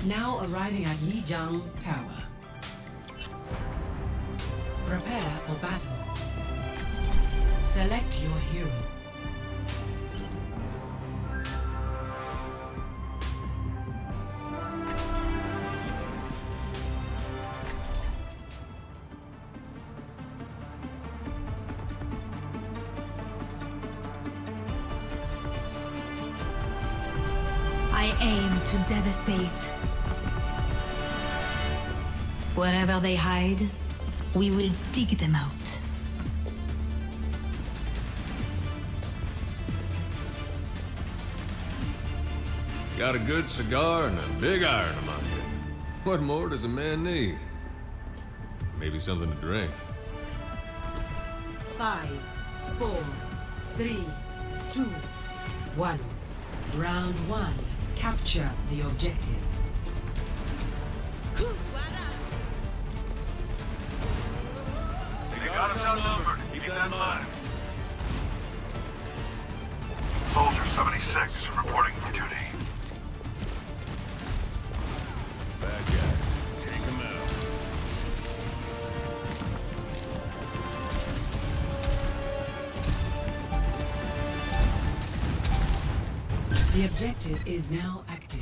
Now arriving at Lijiang Tower. Prepare for battle. Select your hero. I aim to devastate. Wherever they hide, we will dig them out. Got a good cigar and a big iron in my head. What more does a man need? Maybe something to drink. 5, 4, 3, 2, 1. Round 1. Capture the objective. You got us outnumbered. Keep that in mind. Soldier 76 reporting for duty. Bad guy. Take him out. The objective is now active.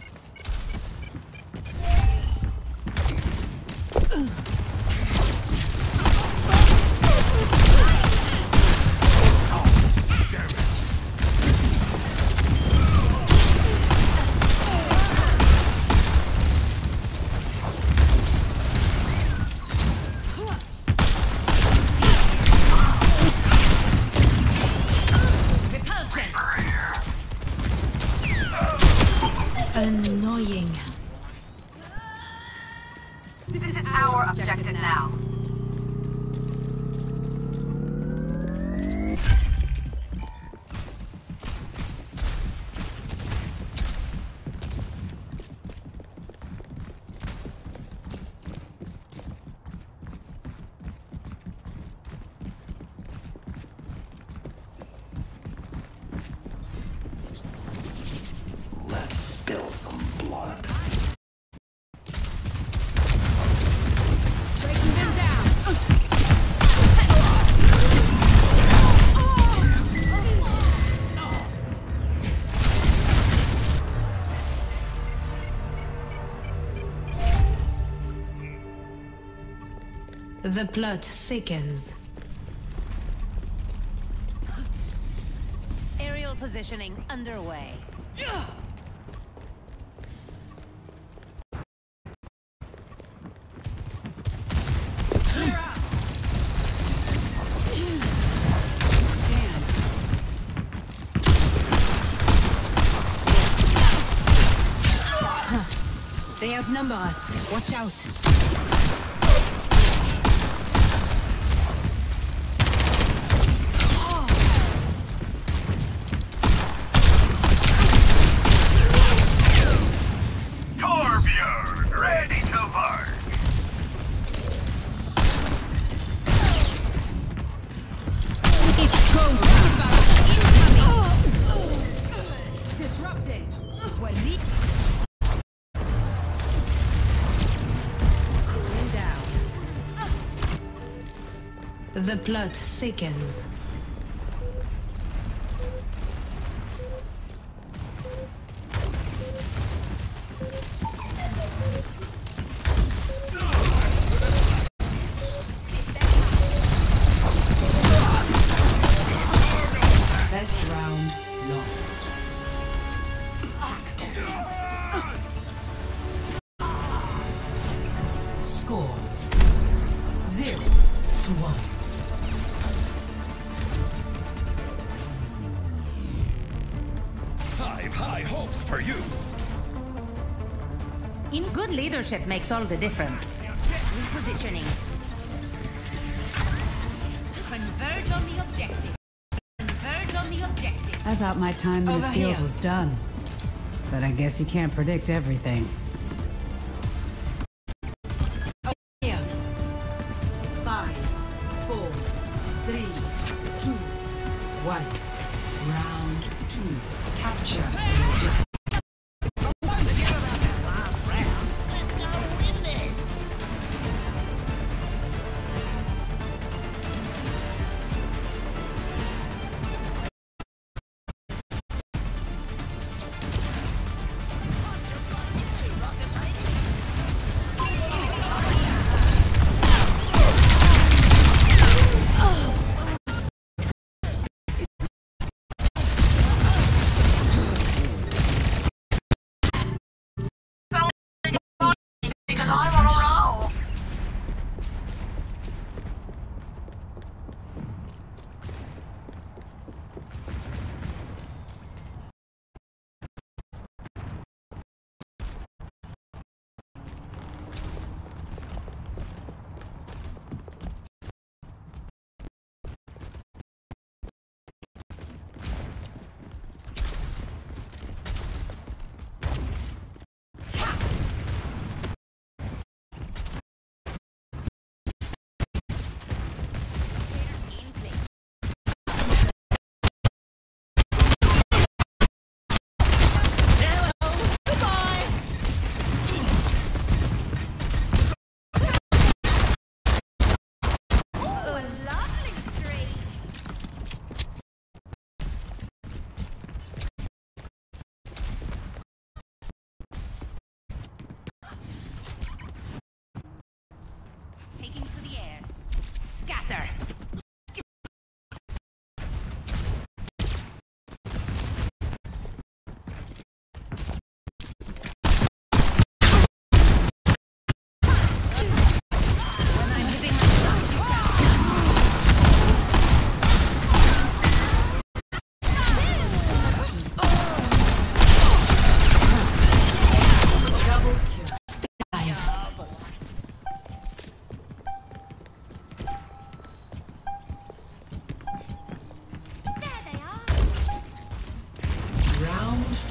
Annoying. This is our objective now. Let's spill some blood. Breaking them down. The plot thickens. Aerial positioning underway. They outnumber us. Watch out. Torbjorn, ready to bark. It's go time. Incoming. Disrupting. Cooling down. The plot thickens. Best round lost. Score 0-1. I've high hopes for you. In good leadership makes all the difference. Repositioning. Converge on the objective. Converge on the objective. I thought my time in the Over field here. was done. But I guess you can't predict everything. Here. 5, 4, 3, 2, 1. Round 2. Capture the objective.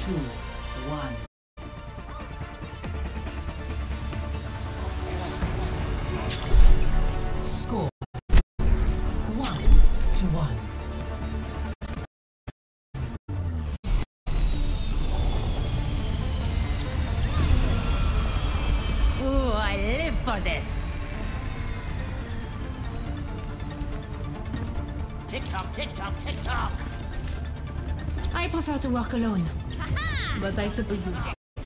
2, 1. Score 1-1. Ooh, I live for this. Tick tock, tick tock, tick tock. I prefer to work alone. But I support you.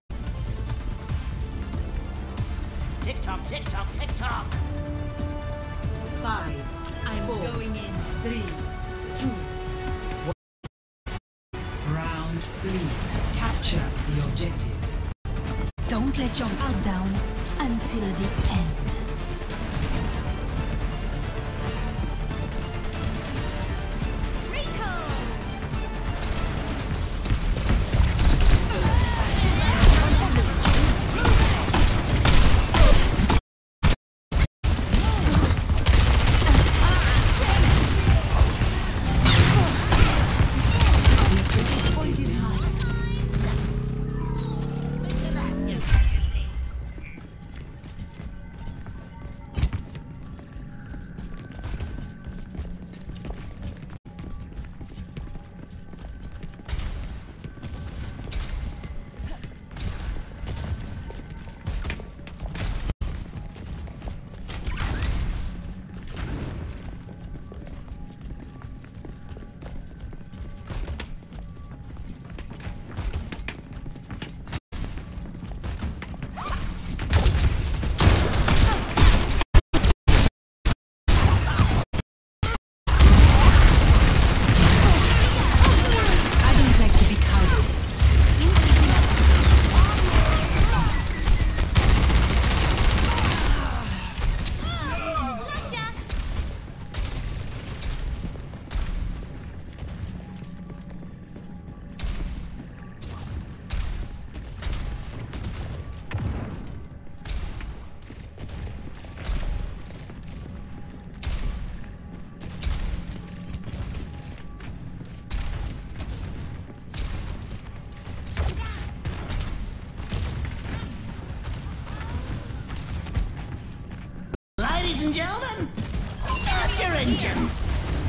Tick tock, tick tock, tick tock. 5, I'm 4, going in. 3, 2, 1. Round 3. Capture the objective. Don't let your guard down until the end. Rico! Ladies and gentlemen, start your engines.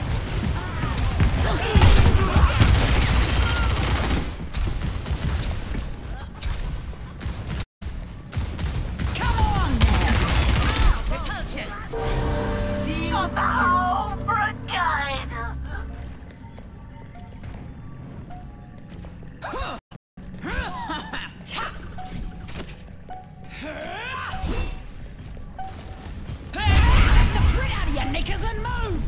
Come on there! Repulsion! Got the whole brigade. Check the grit out of your knickers and move!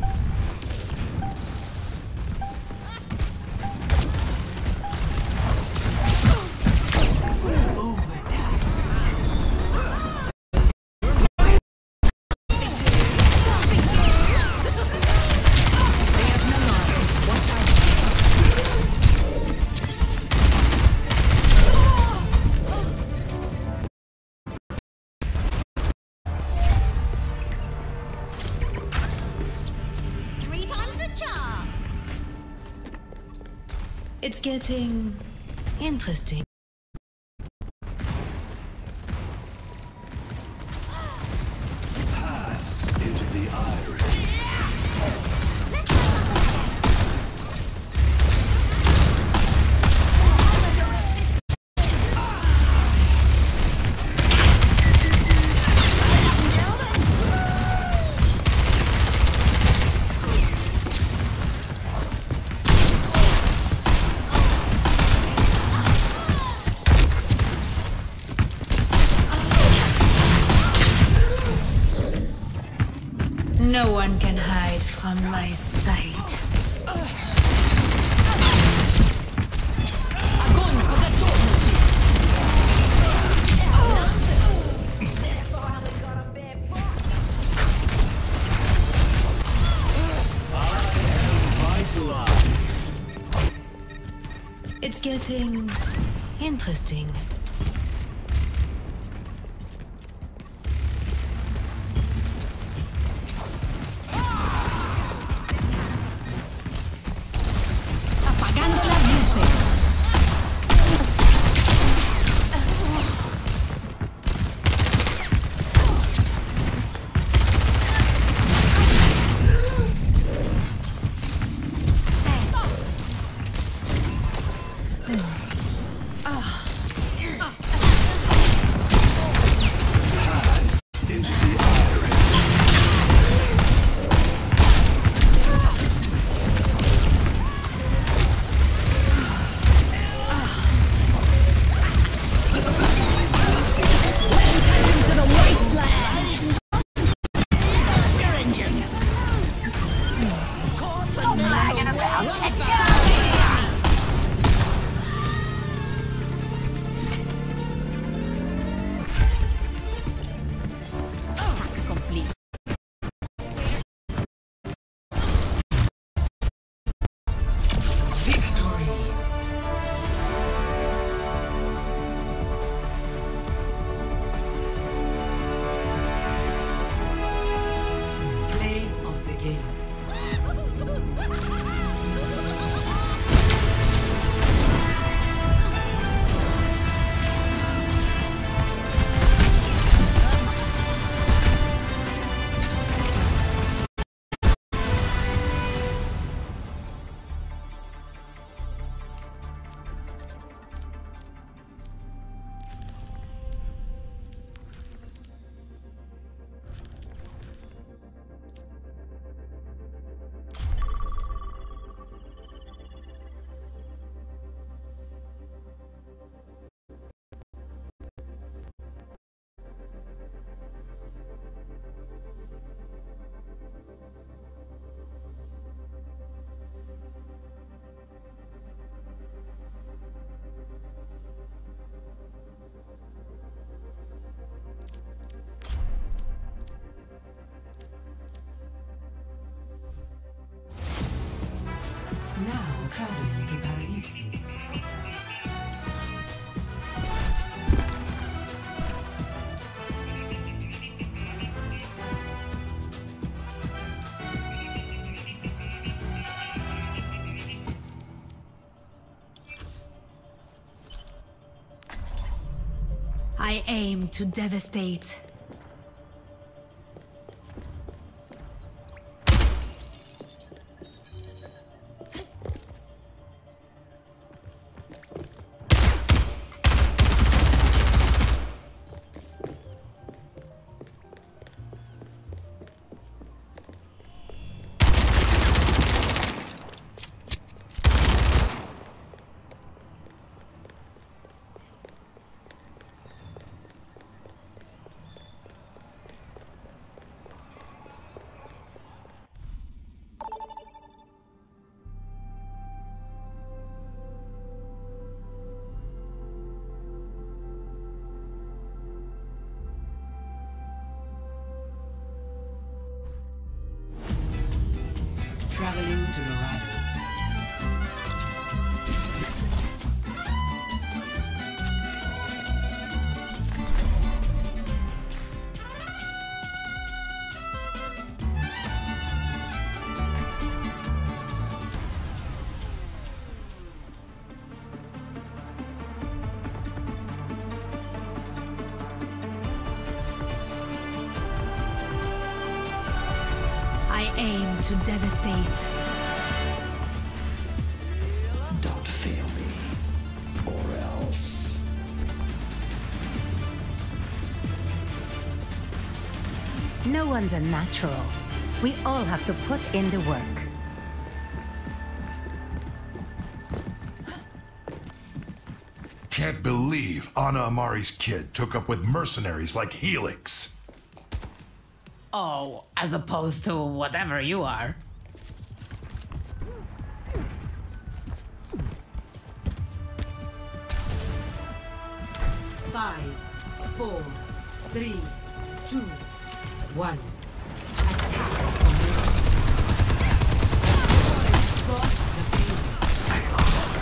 It's getting interesting. Pass into the iris. No one can hide from my sight. Vitalized. It's getting interesting. Apagando las luces. Now traveling to Paradiso. I aim to devastate. Traveling to Dorado. I aim to devastate. Don't fail me, or else. No one's a natural. We all have to put in the work. Can't believe Ana Amari's kid took up with mercenaries like Helix. Oh, as opposed to whatever you are. Five, 4, 3, 2, 1. Attack on this. Spot the field.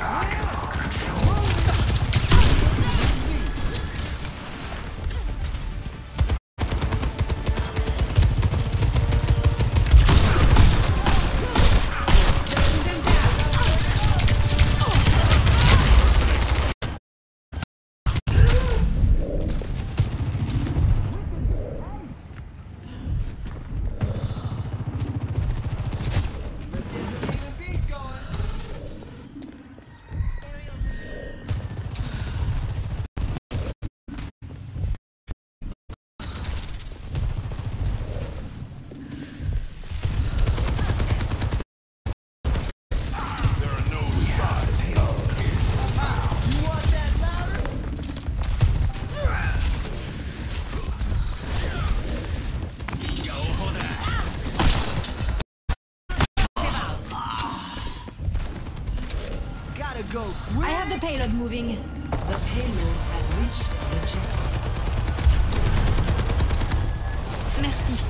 I have the payload moving. The payload has reached the checkpoint. Merci.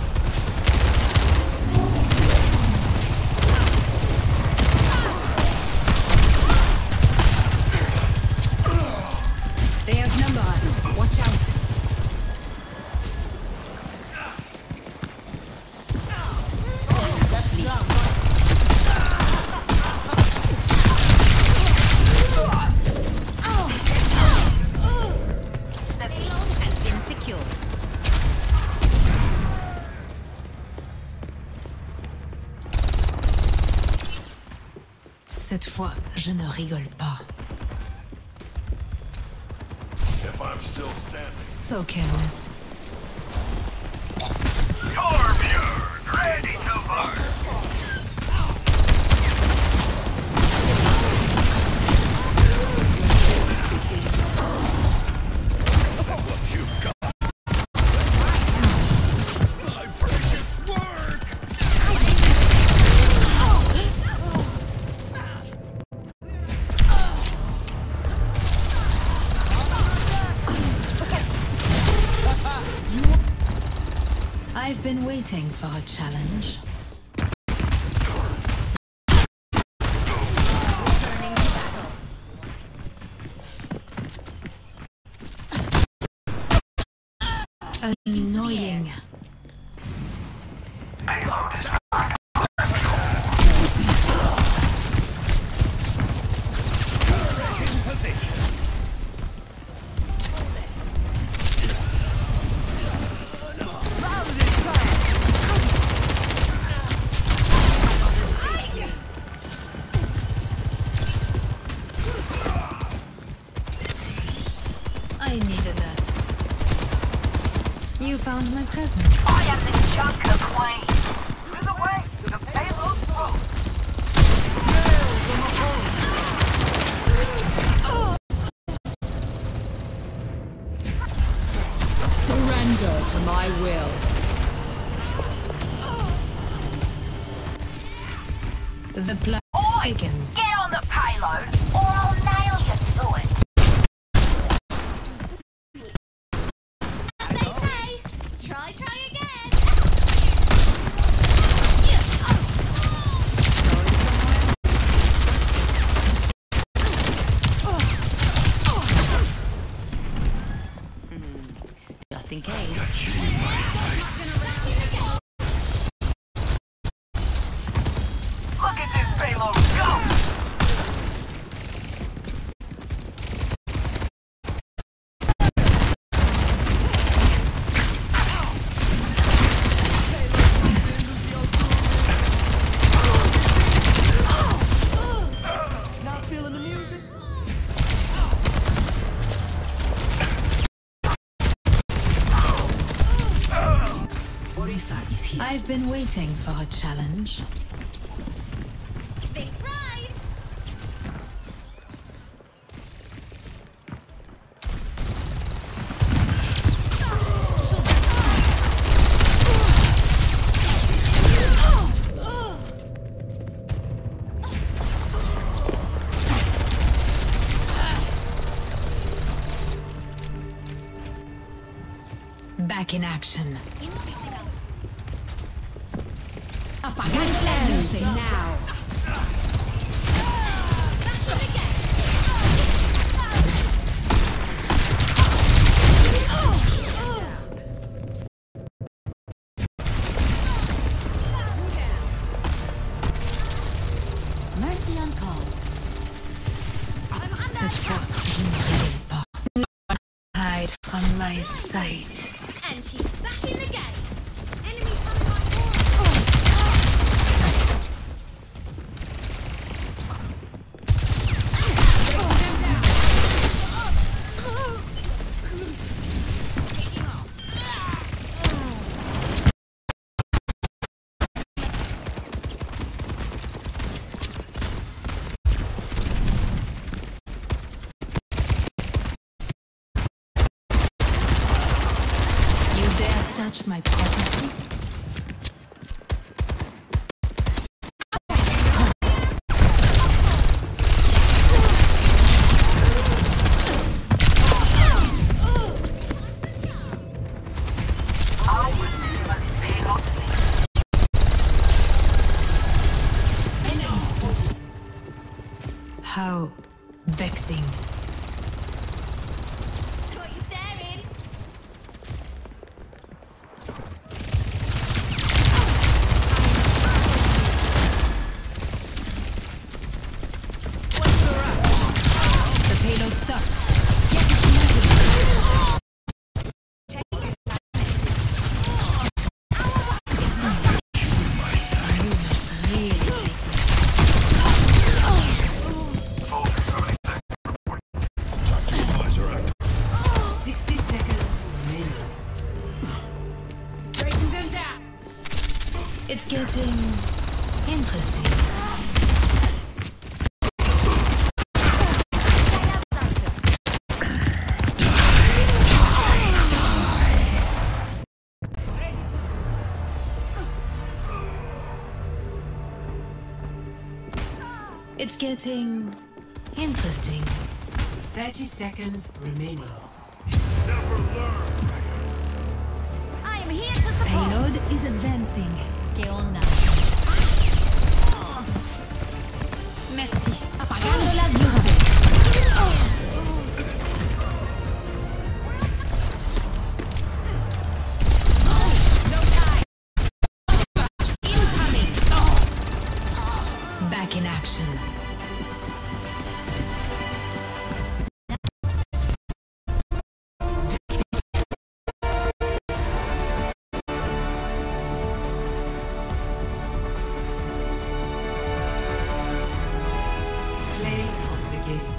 They outnumber us. Watch out. The payload has been secured. Cette fois, je ne rigole pas. If I'm still standing. So careless. Torbjorn, ready to fire. I've been waiting for a challenge. want my present? I am the Junker Queen. Through the way to the payload through. Surrender to my will. The plot thickens. Get on the payload, or I'll nail you to it. As they say, try again. Just in case. Got you in my sights. Look at this payload go! Not feeling the music? Orisa is here. I've been waiting for a challenge. Big prize! Back in action. Now. Mercy on call. Cette fois, je ne reviens pas. Hide from my sight. And she's back in the game. Enemy coming on board. You dare touch my property? How vexing. Got you staring. The payload stopped. Get it moving. Really? 60 seconds remaining. Breaking them down. It's getting interesting. It's getting interesting. 30 seconds remaining. I am here to support. Payload is advancing. ¿Qué onda? Merci. Apagando las luces. No time. Incoming. Back in action. Play of the game.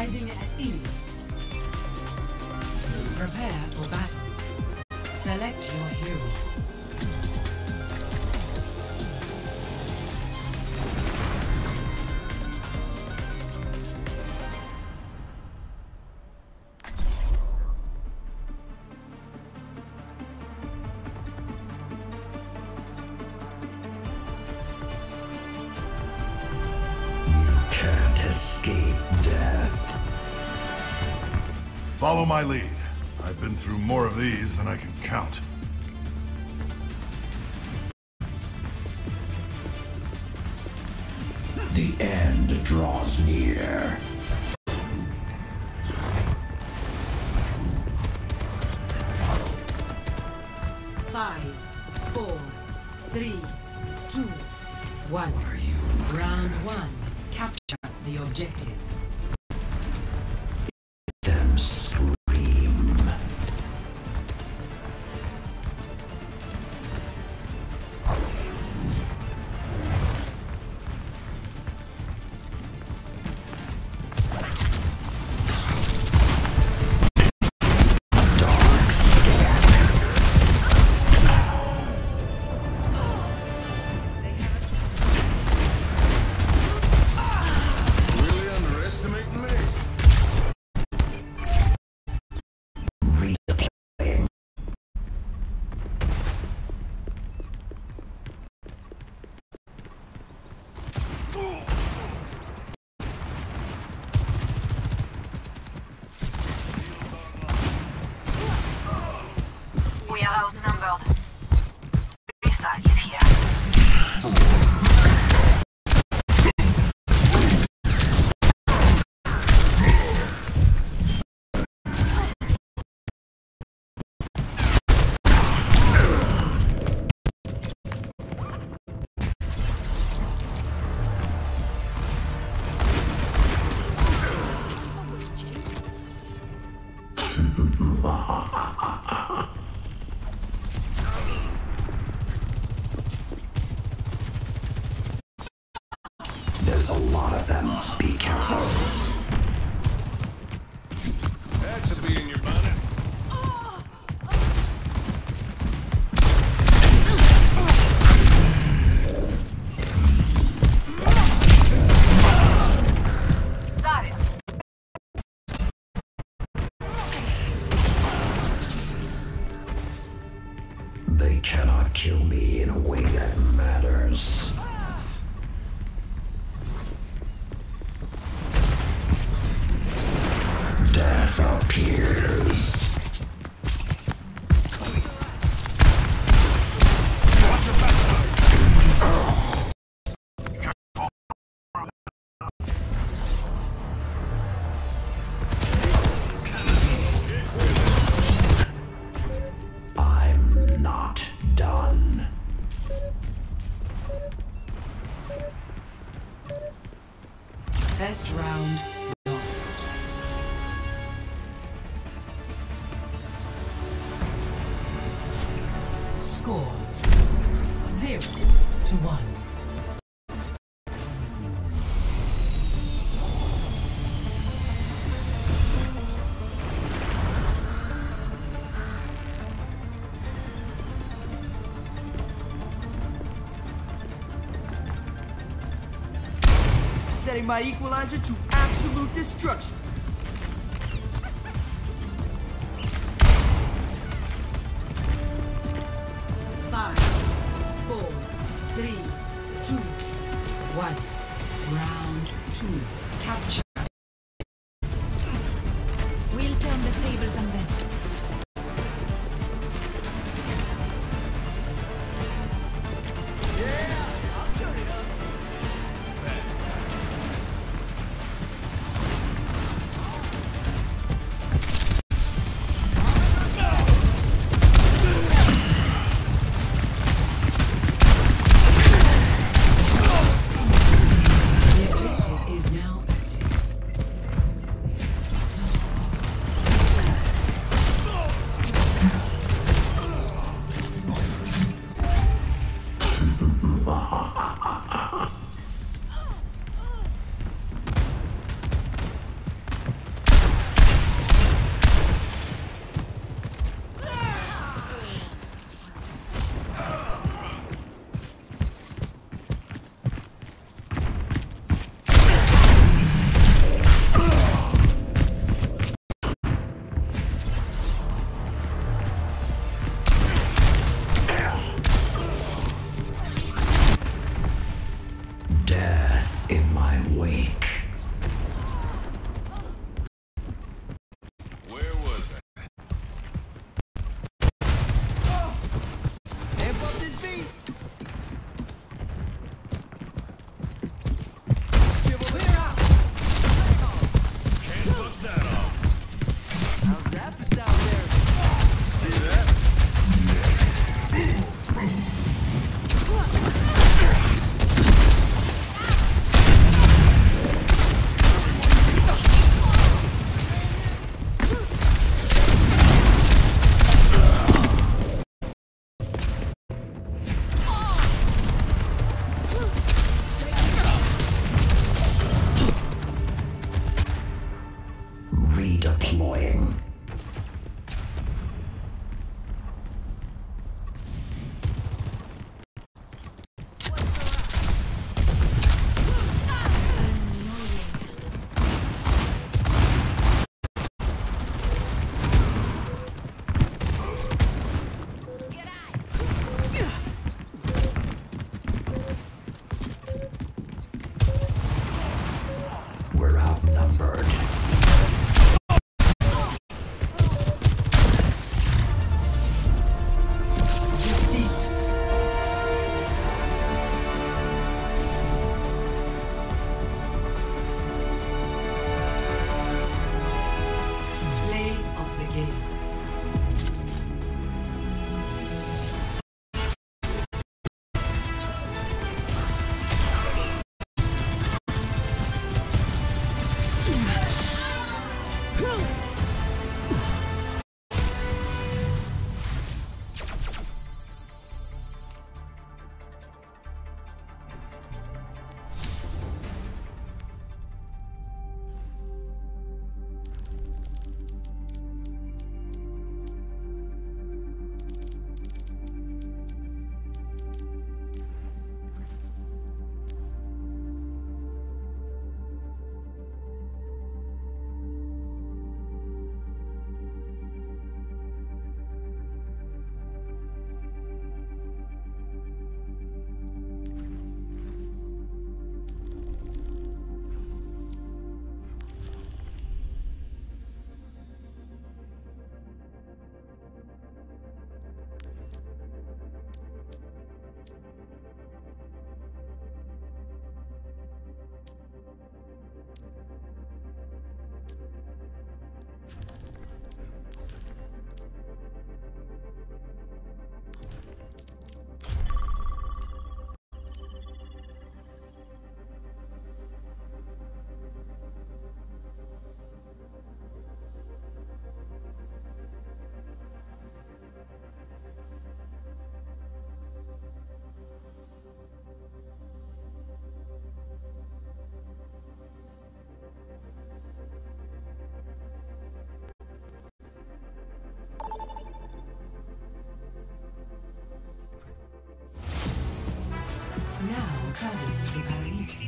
Arriving at Ilios. Prepare for battle. Select your hero. Escape death. Follow my lead. I've been through more of these than I can count. The end draws near. Five, 4, 3, 2, 1. Round 1. Capture the objective. Them scream. Dark scan. Really underestimating me? Replaying. We are outnumbered. Orisa is here. There's a lot of them. Be careful. That should be in your bonnet. Got it. They cannot kill me in a way that matters. Death appears. I'm not done. First round lost. Score 0-1. Setting my equalizer to absolute destruction. Five, 4, 3, 2, 1. Round 2. Capture. We'll turn the tables on them.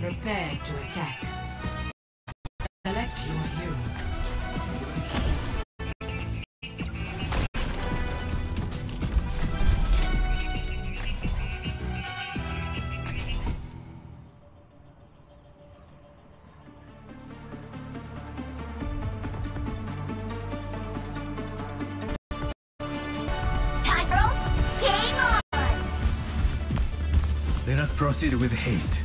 Prepare to attack. Select your hero. Let us proceed with haste.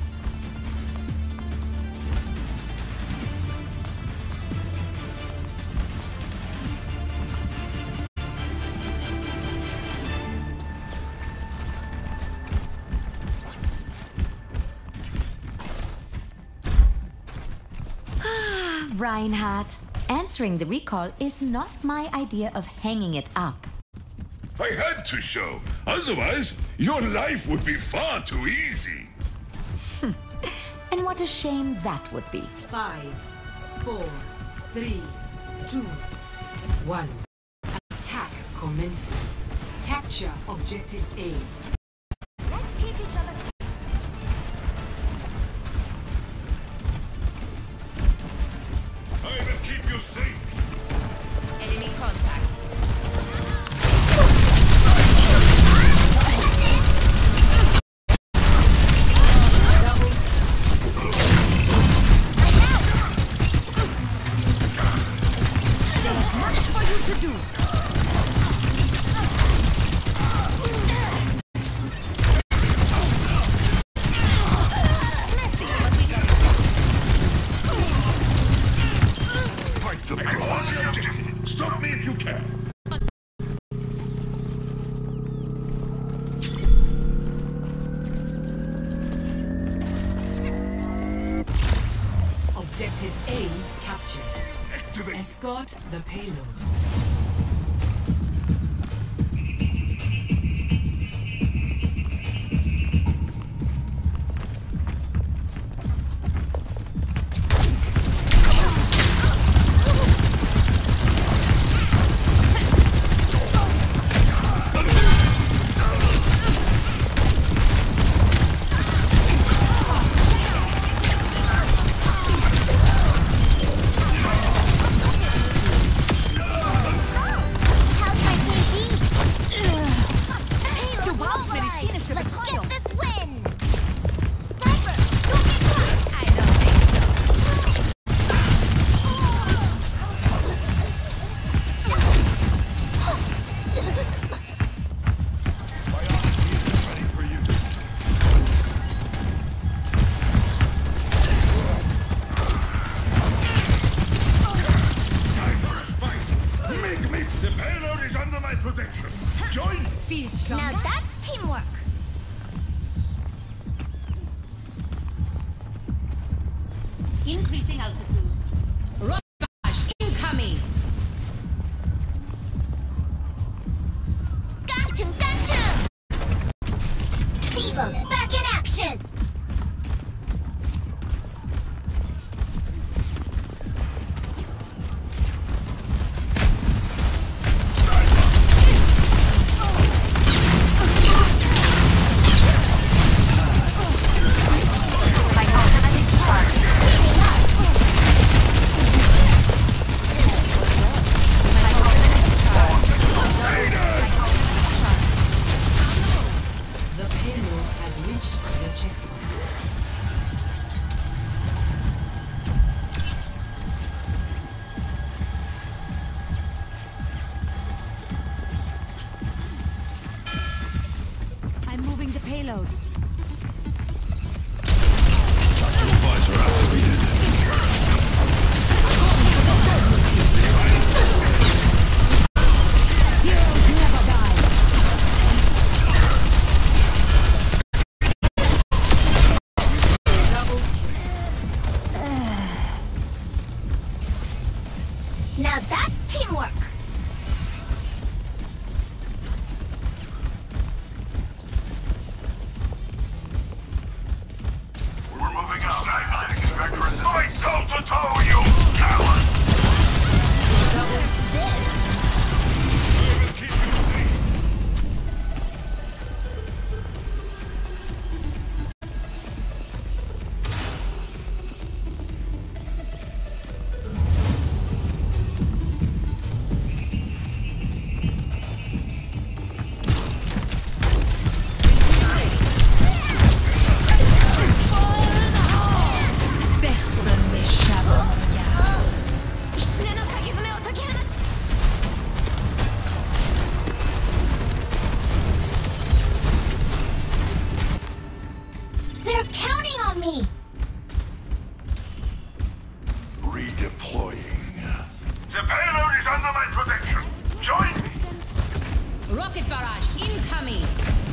Reinhardt, answering the recall is not my idea of hanging it up. I had to show. Otherwise, your life would be far too easy. And what a shame that would be. 5, 4, 3, 2, 1. Attack commencing. Capture objective A. Let's keep each other. I will keep you safe. Enemy contact. Stop me if you can. Objective A captured. Activate. Escort the payload. Now that's teamwork. Increasing altitude. Rock bash incoming. Gotcha, gotcha. Diva, back in action. I'm moving the payload. Visor activated. Heroes never die. Now that's teamwork. incoming.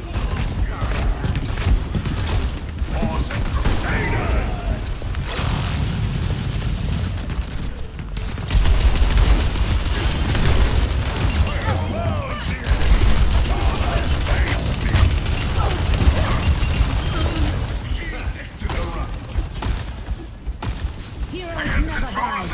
Heroes never die.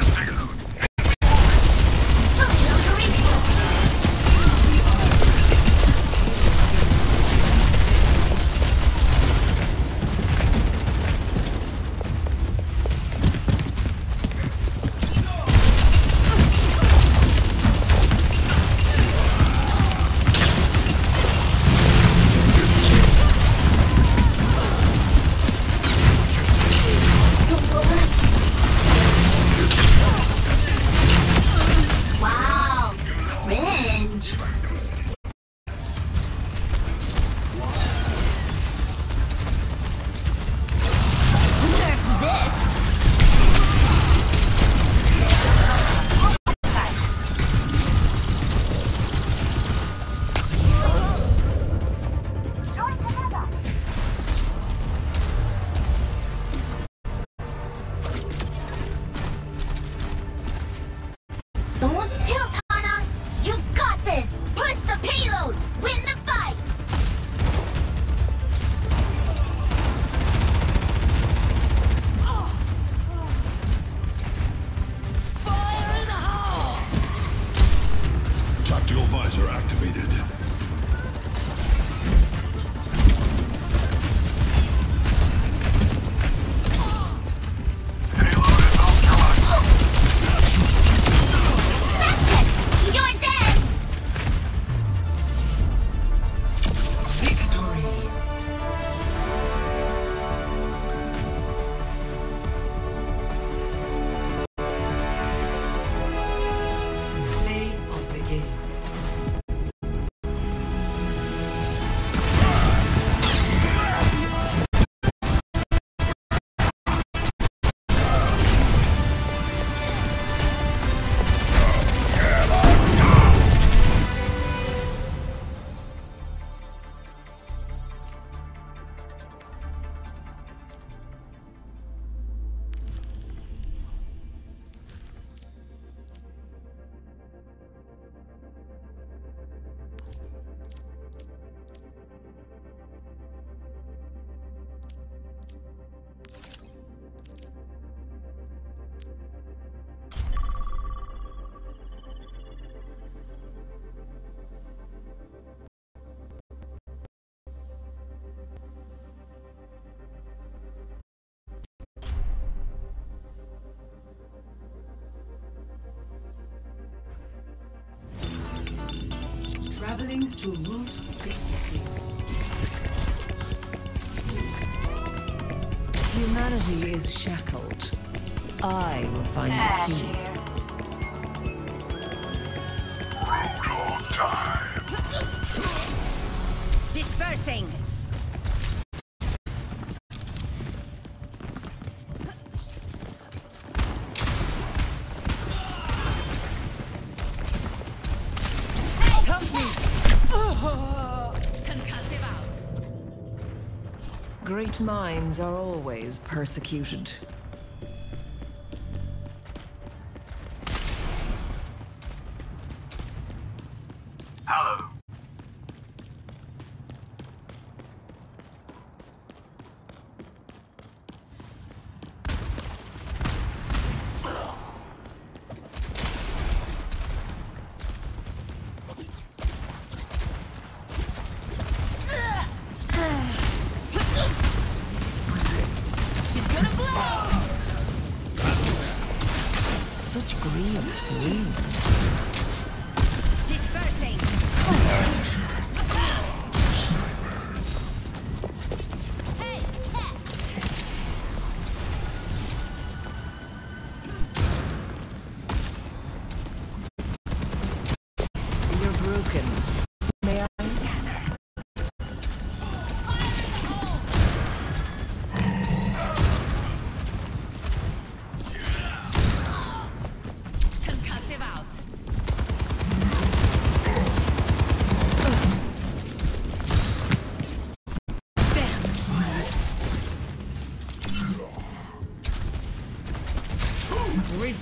Don't tilt, Hana! You got this! Push the payload! Win the fight! Fire in the hole! Tactical visor activated. You're dead! Play of the game. Traveling to Route 66. Humanity is shackled. I will find the key. Dispersing. Help me! Concussive out. Great minds are always persecuted. Hello. Such grievous wounds. Dispersing.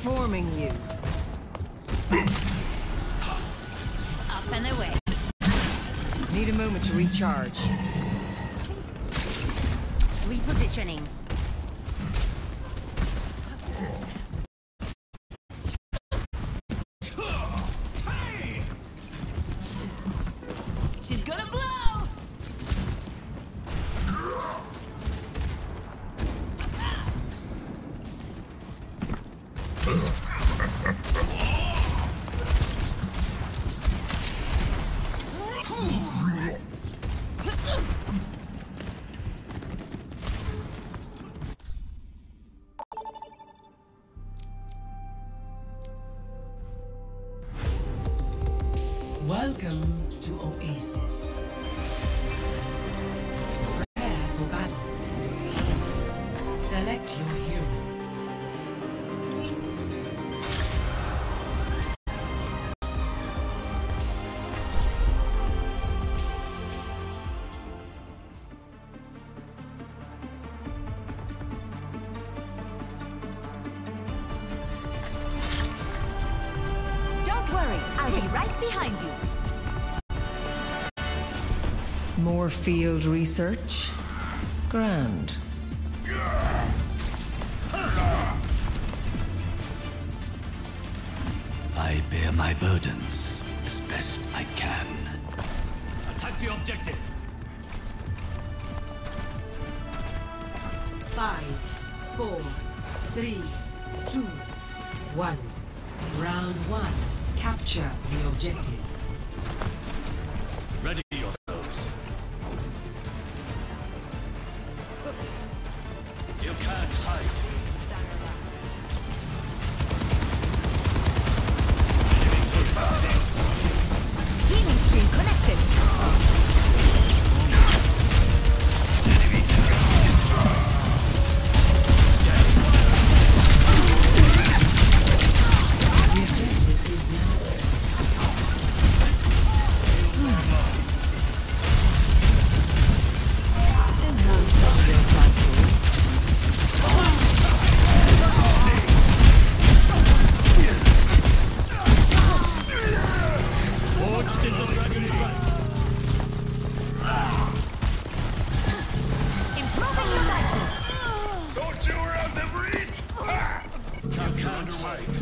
Informing you. Up and away. Need a moment to recharge. Repositioning. She's gonna blow! Welcome to Oasis. Prepare for battle. Select your hero. Don't worry, I'll be right behind you. More field research? Grand. I bear my burdens as best I can. Attack the objective! 5, 4, 3, 2, 1. Round 1. Capture the objective. Ready yourselves. You can't hide. Healing stream connected. Forged in the dragon's breath. Improving your likeness. Don't you around the reach! Ha! You can't hide.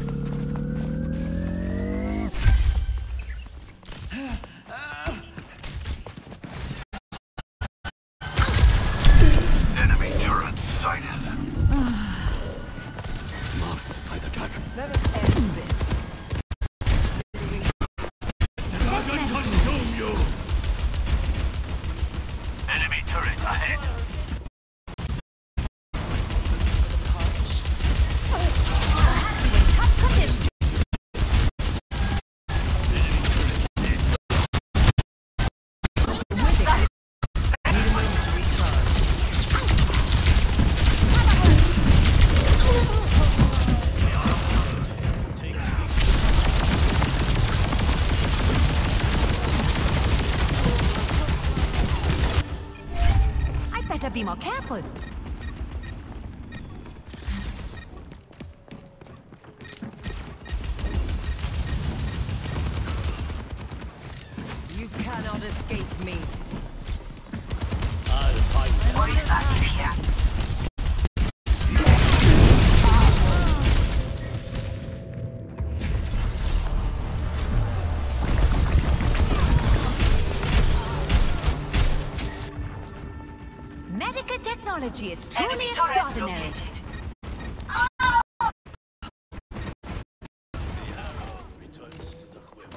Enemy turret sighted. Marked by the dragon. Let us end this. Dragon consume you! Enemy turret ahead. I'd better be more careful. You cannot escape me. I'll fight them. What is active here? Medical technology is truly extraordinary. Returns to the quiver.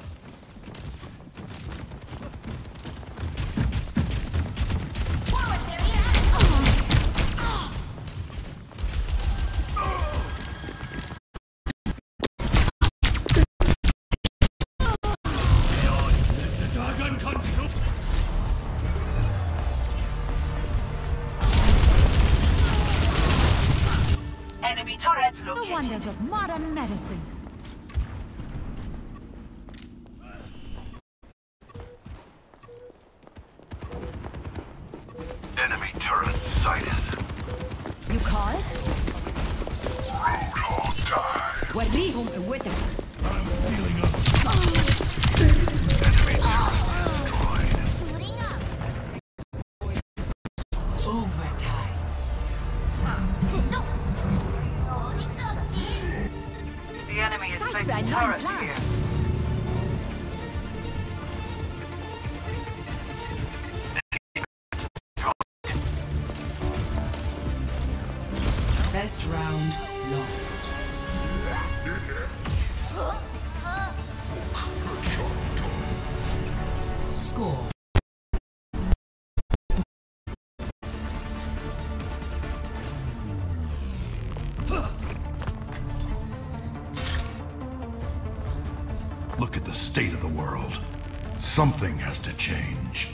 Let the dragon consume. Enemy turret The located. wonders of modern medicine. Enemy turret sighted. You called? Roadhog time. وريهم قوتك. I'm feeling up. Overtime. The enemy is placed a turret here. Best round lost. Score. Look at the state of the world. Something has to change.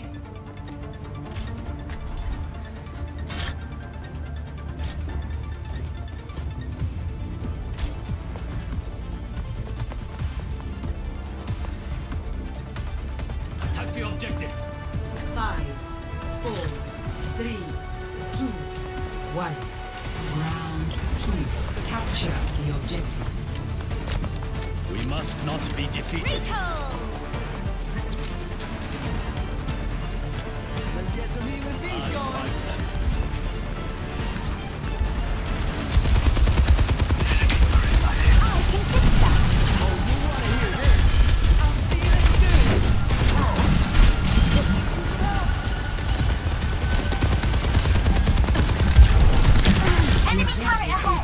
Attack the objective. 5, 4, 3, 2, 1. Round 2. Capture the objective. We must not be defeated. Enemy turret ahead!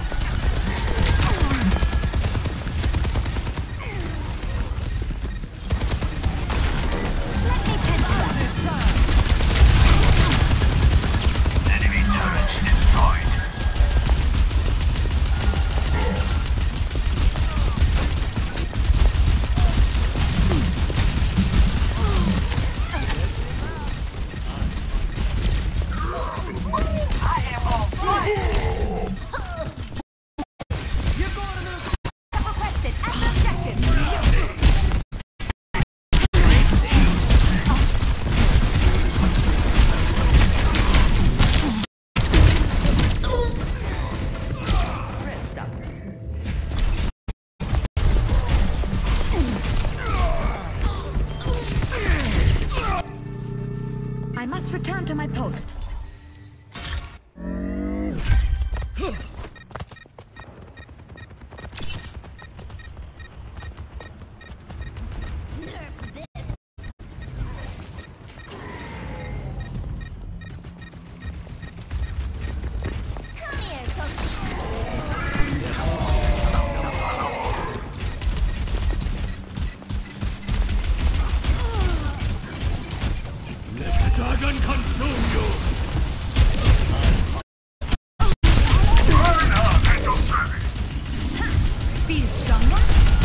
I must return to my post. Dragon consume you! Feel stronger?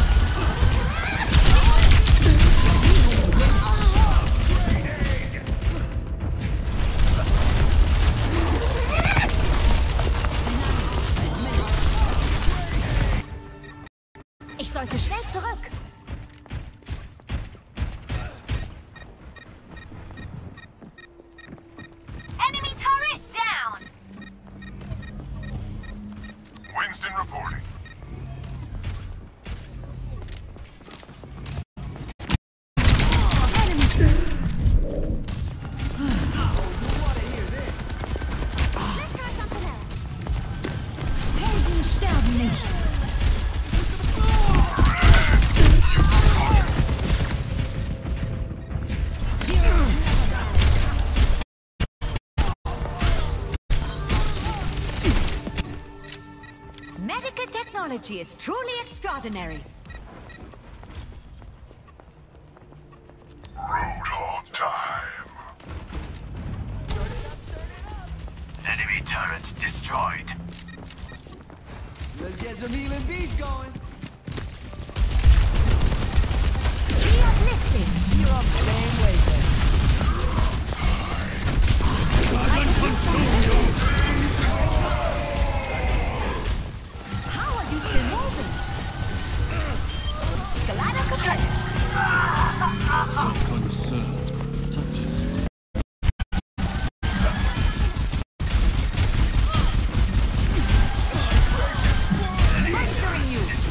Ich sollte schnell zurück. Enemy turret down! Winston reporting. Let's try something else. Helden sterben nicht. Medical technology is truly extraordinary. Roadhog time. Enemy turret destroyed. Let's get some healing bees going. Be uplifted. You're on the same wavelength. Dragon consume you! How are you still moving? Glider complete. Conserved touches. Mastering you.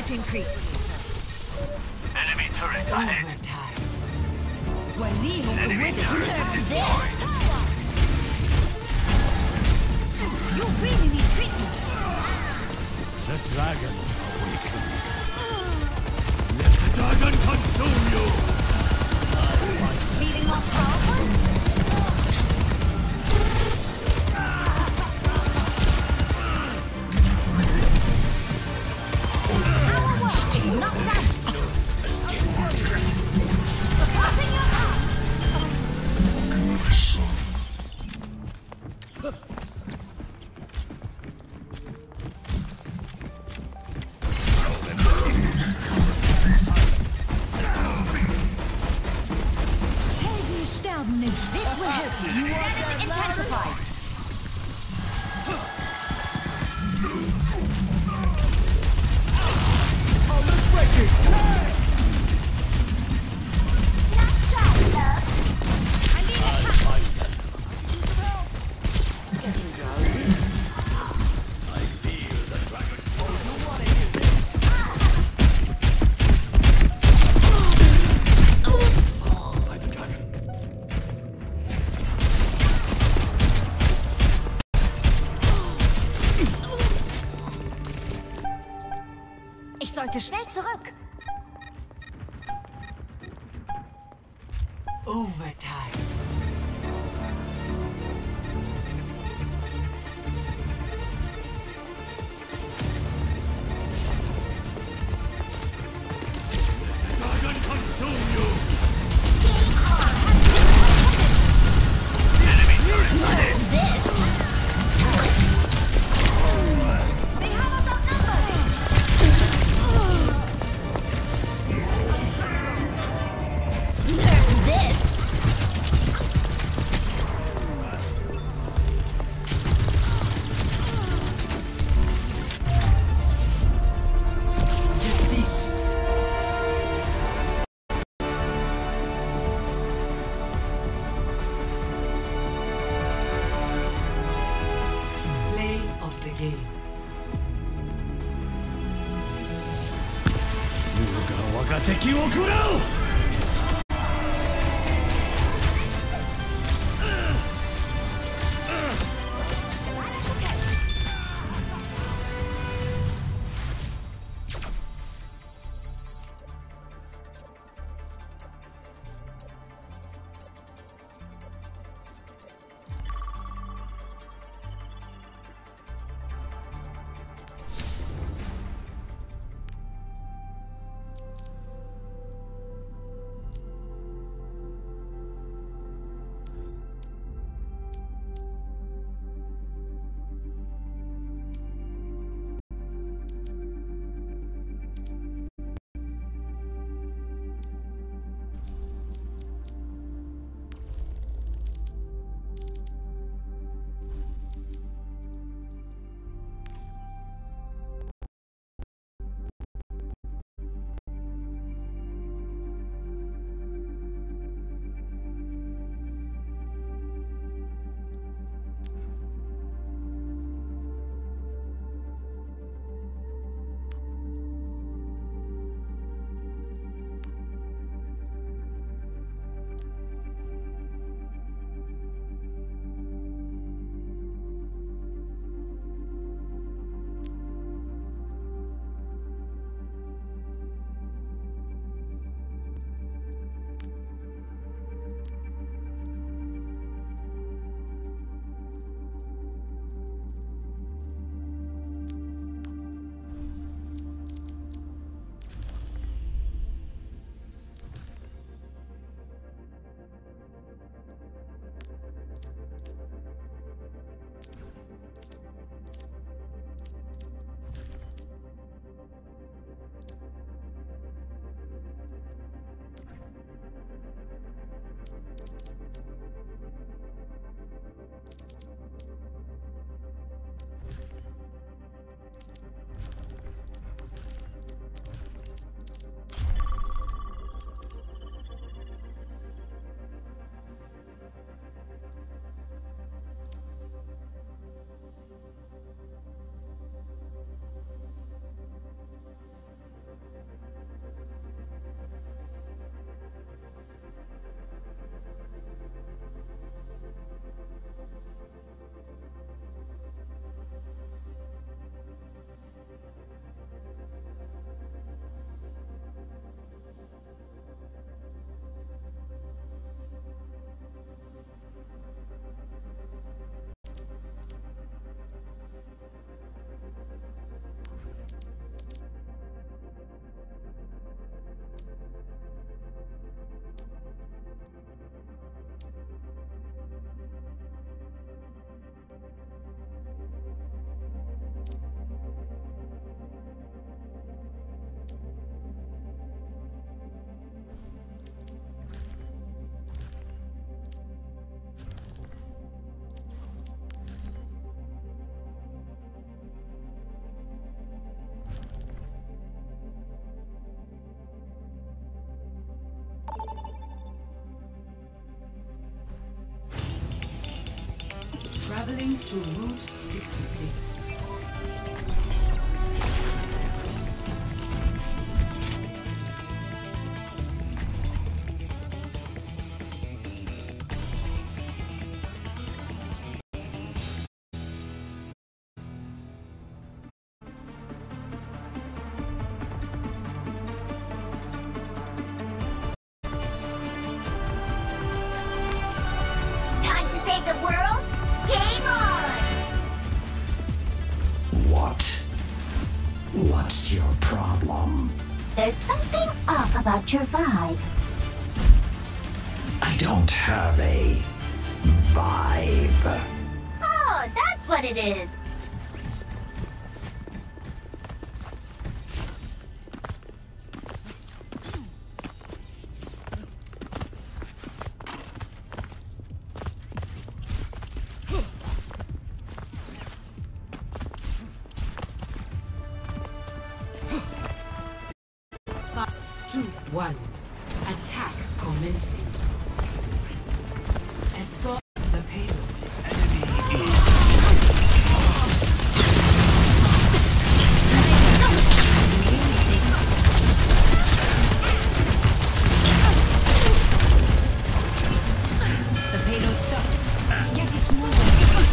damage increase. Enemy turret ahead. Enemy turret destroyed. You really need treatment. The dragon awakens. Let the dragon consume you. Feeling more powerful? Our work is not done. Supporting your path. Helden sterben nicht. This will help you. Damage intensified. Let's break it! Ich sollte schnell zurück. Overtime. Dragon consume you. They have us outnumbered. Play of the game. 我が敵を食らう。 Traveling to Route 66. Time to save the world? Game on! What's your problem? There's something off about your vibe. I don't have a vibe. Oh, that's what it is. One. Attack commencing. Escort the payload. The payload stopped. Get it moving.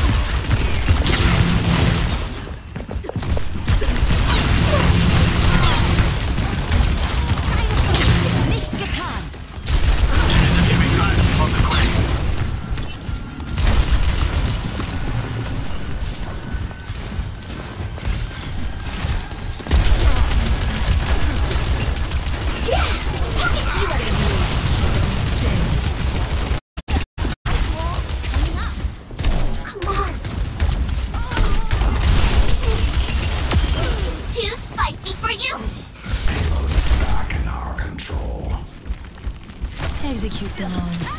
Execute them all.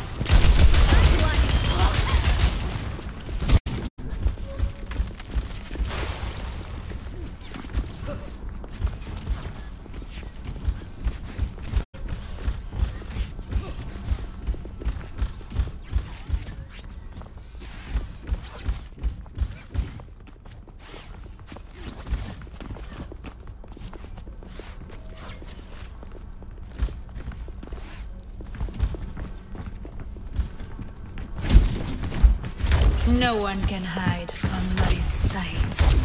No one can hide from my sight.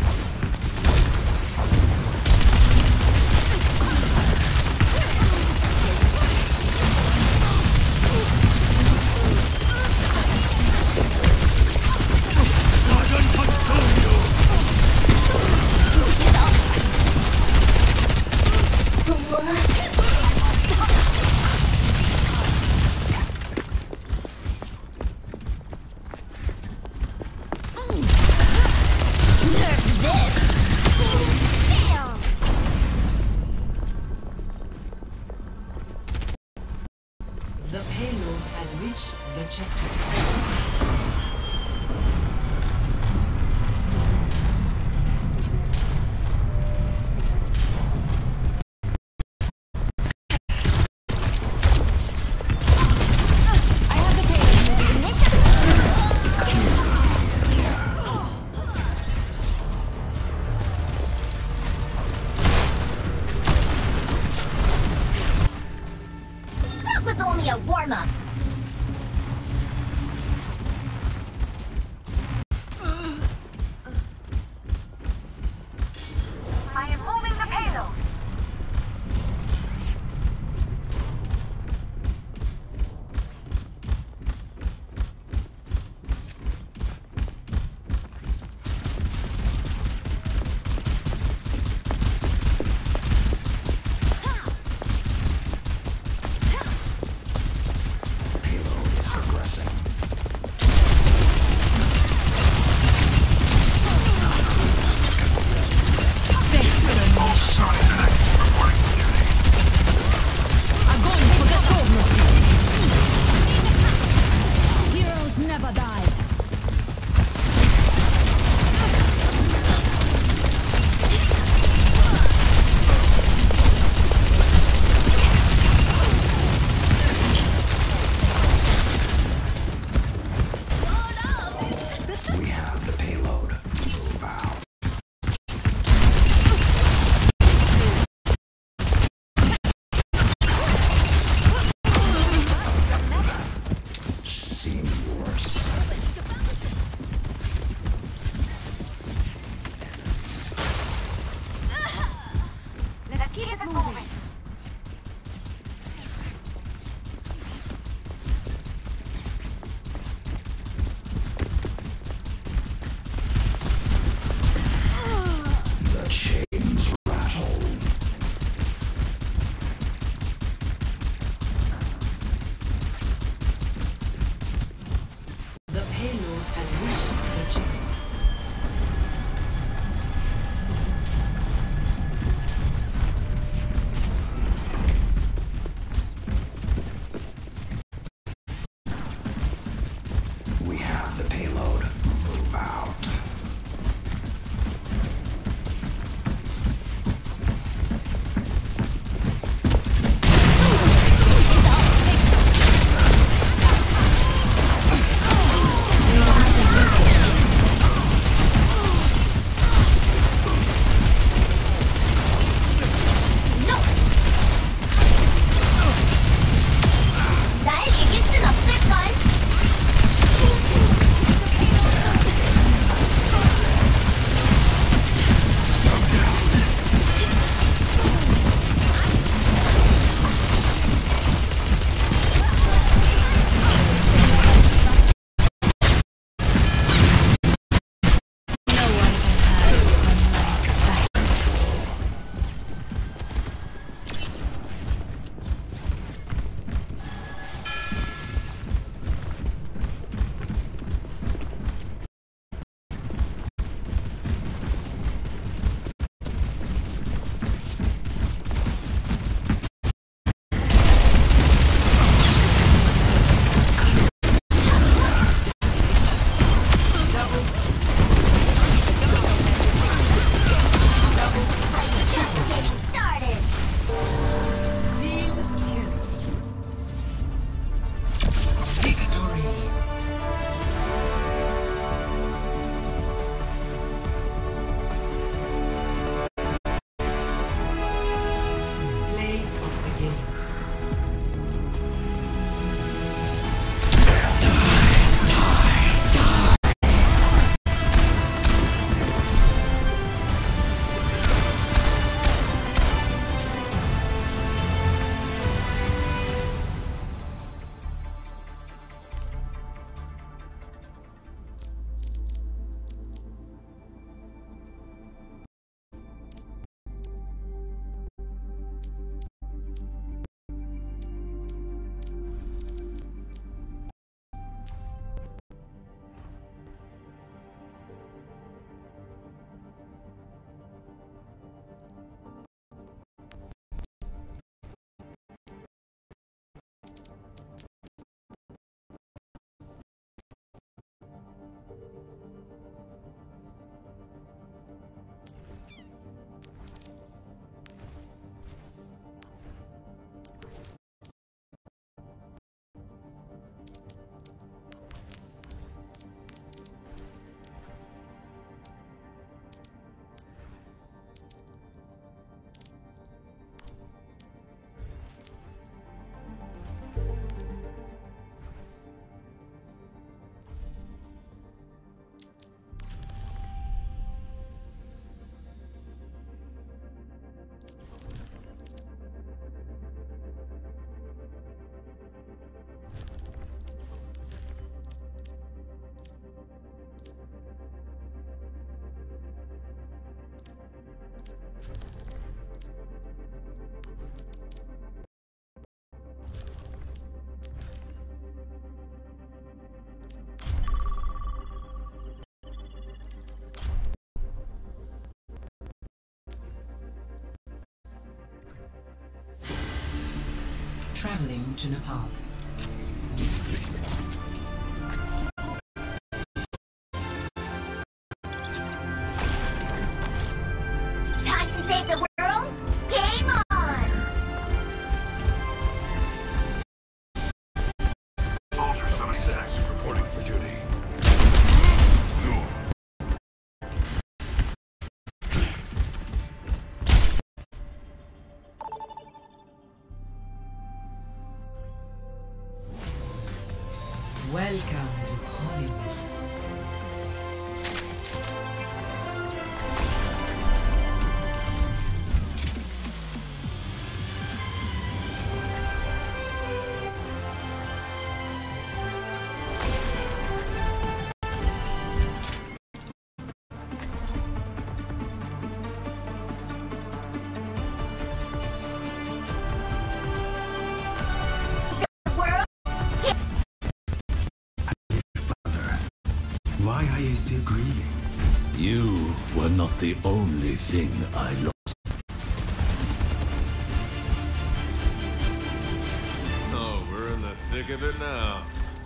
The payload has reached the checkpoint. That was only a warm-up. I am moving the payload. Traveling to Nepal. Time to save the world? Game on! Soldier 76 reporting for duty. No. Welcome to Hollywood. Why are you still grieving? You were not the only thing I lost. Oh, we're in the thick of it now.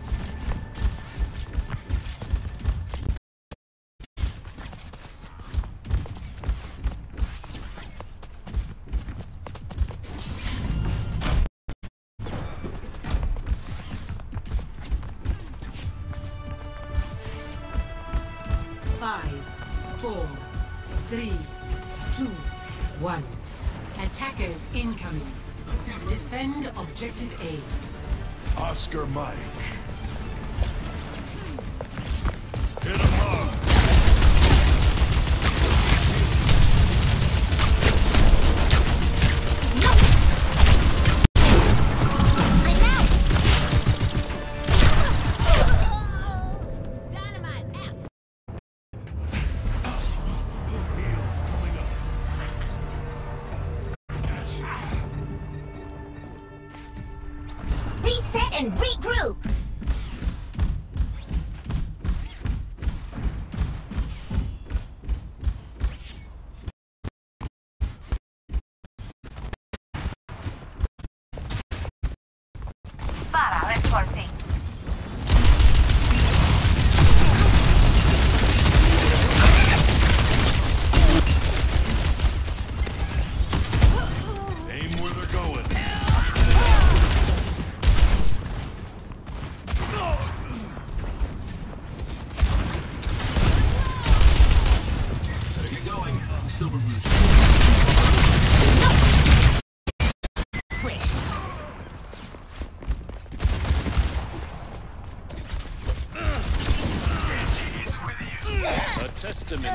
Five, 4, 3, 2, 1. Attackers incoming. Defend objective A. Oscar Mike. Hit him hard. Reset and regroup! Para reinforcing. Aim where they're going. There you going, Silver Rouge. A testament.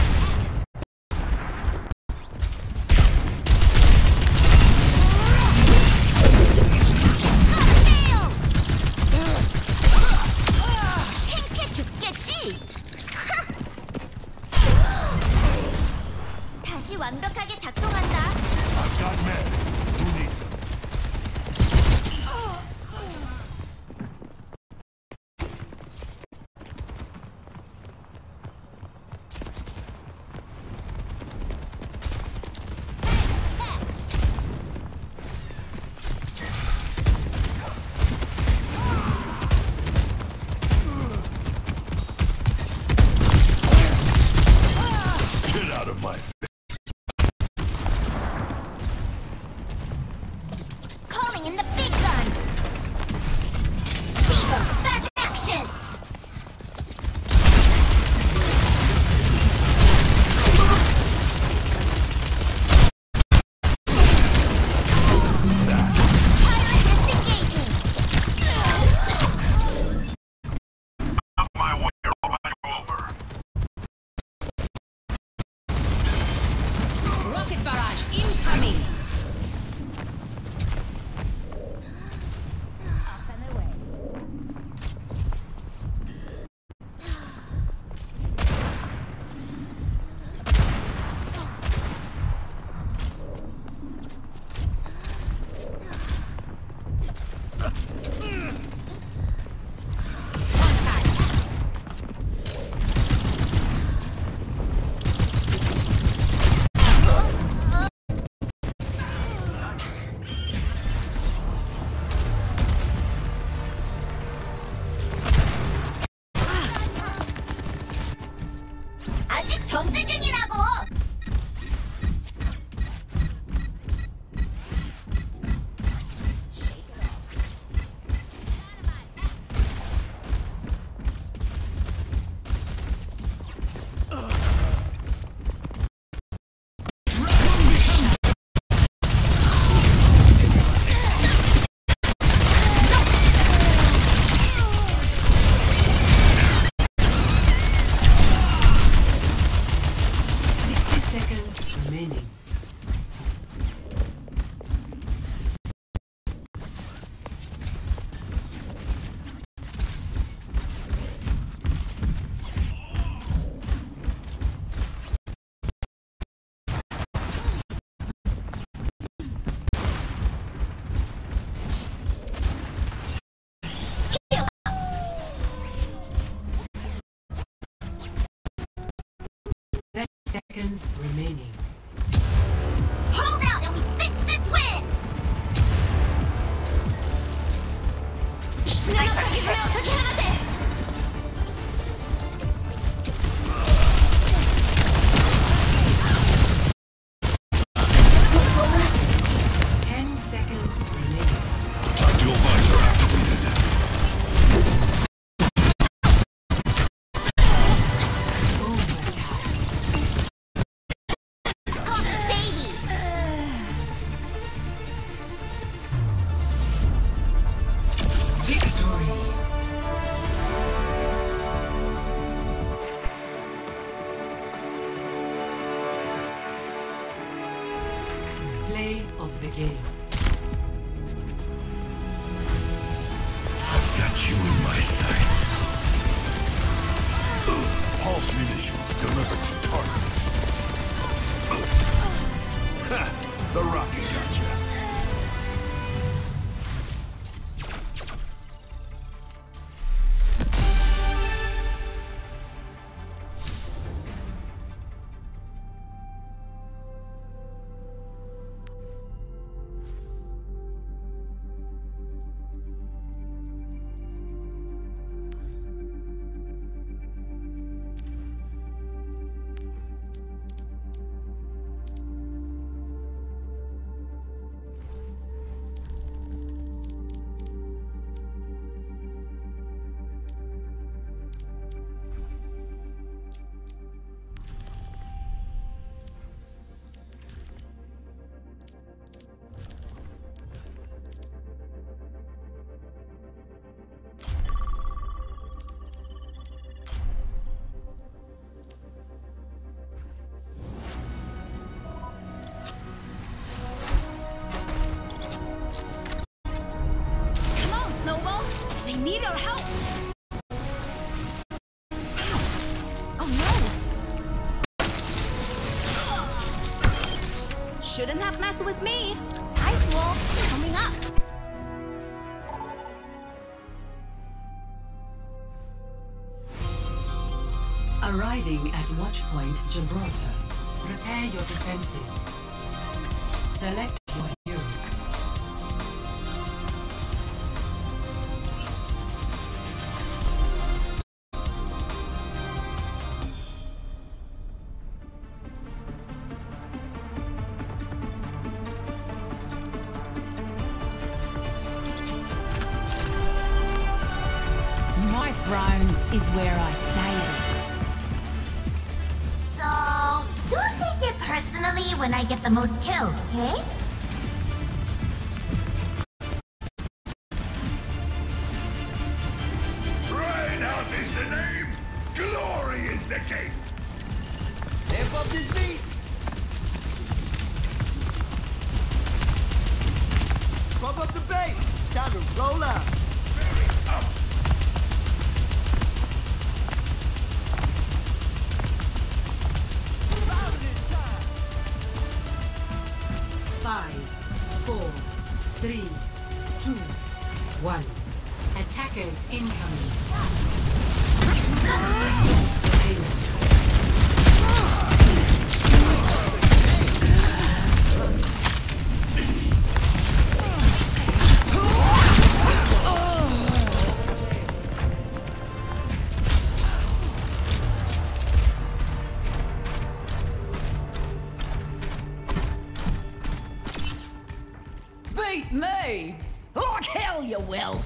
탱캐 죽겠지? 다시 완벽하게 작동한다. I've got meds. Who needs them? Get out of my face. Seconds remaining. Hold out and we cinch this win! 爪の研ぎ爪を解き放て! Play of the game. I've got you in my sights. Pulse munitions delivered to target. Ha! The rocket gotcha. Need our help! Oh no! Shouldn't have messed with me! Ice wall coming up! Arriving at Watchpoint Gibraltar. Prepare your defenses. Select your hero. My throne is where I say it is. So, don't take it personally when I get the most kills, okay? Reinhardt is the name! Glory is the game! Step up this beat! Pump up the bass! Time to roll out! Very up! Five, 4, 3, 2, 1. Attackers incoming. Beat me! Like hell you will!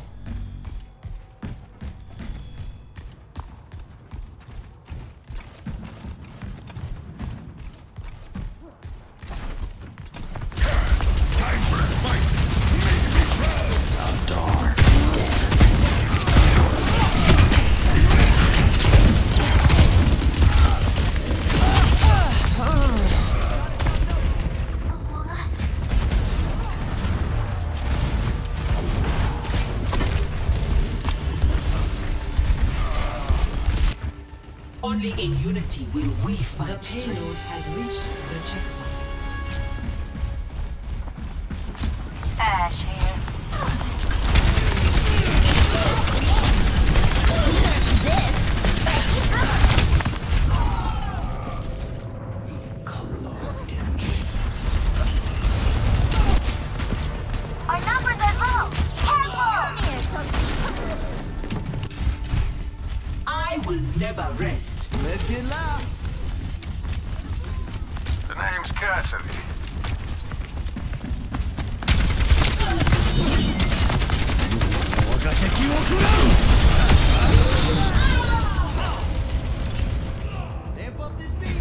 Time for a fight! Make me proud! A dark Only in unity will we fight. The payload has reached the checkpoint. Ash here. never rest. Let's get loud. The name's Cassidy. Amp up this beat.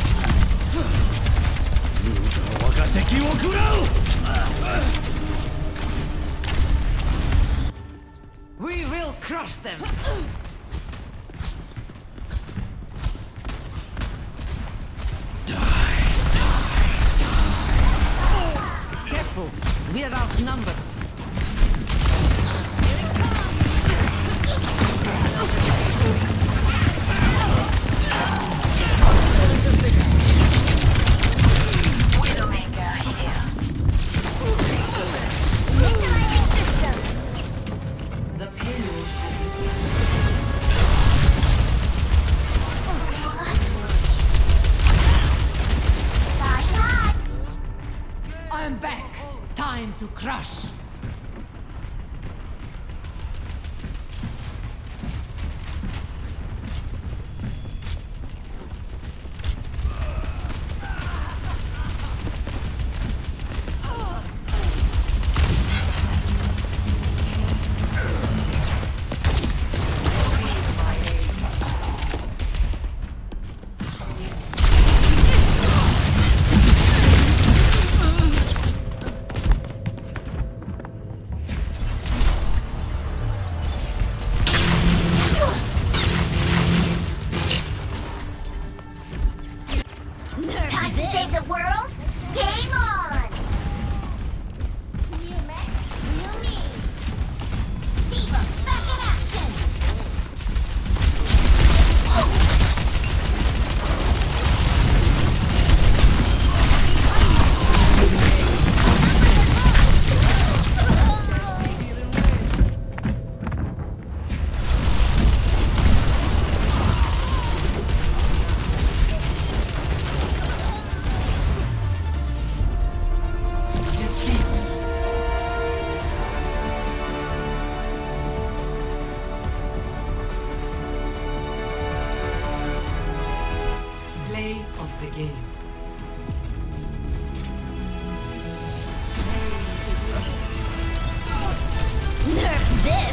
We will crush them. Careful, we're outnumbered. Widowmaker here. Initializing system. The payload has I'm back. Time to crush. Time to save the world? Game on! New Max, new me. Diva, back in action! play of the game. Nerf this!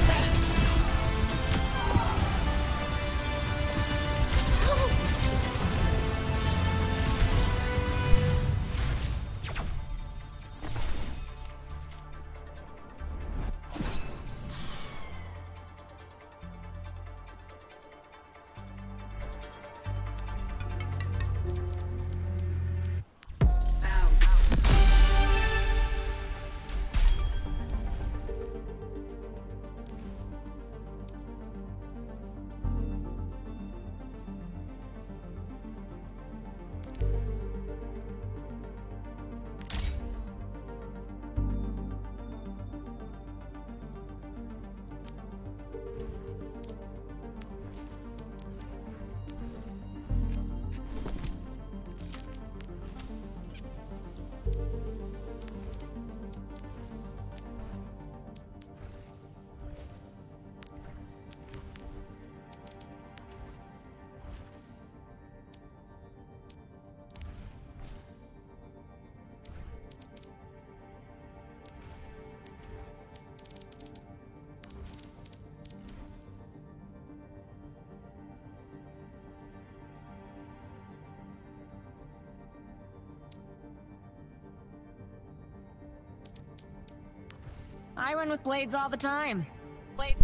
I run with blades all the time. Blades.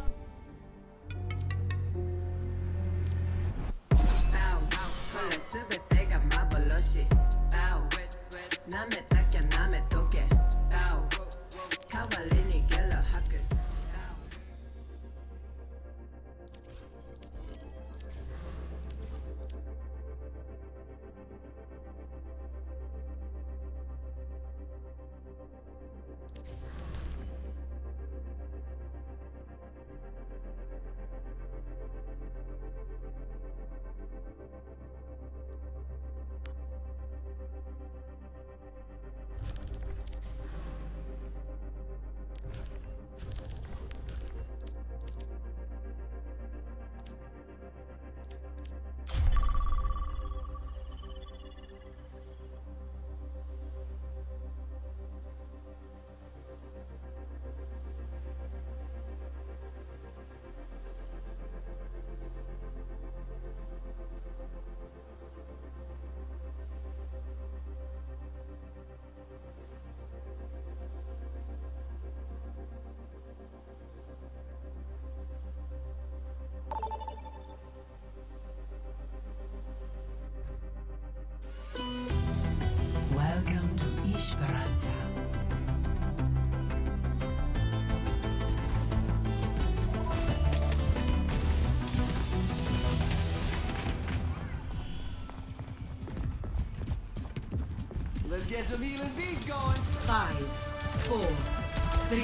get some healing beats going. 5, 4, 3, 2,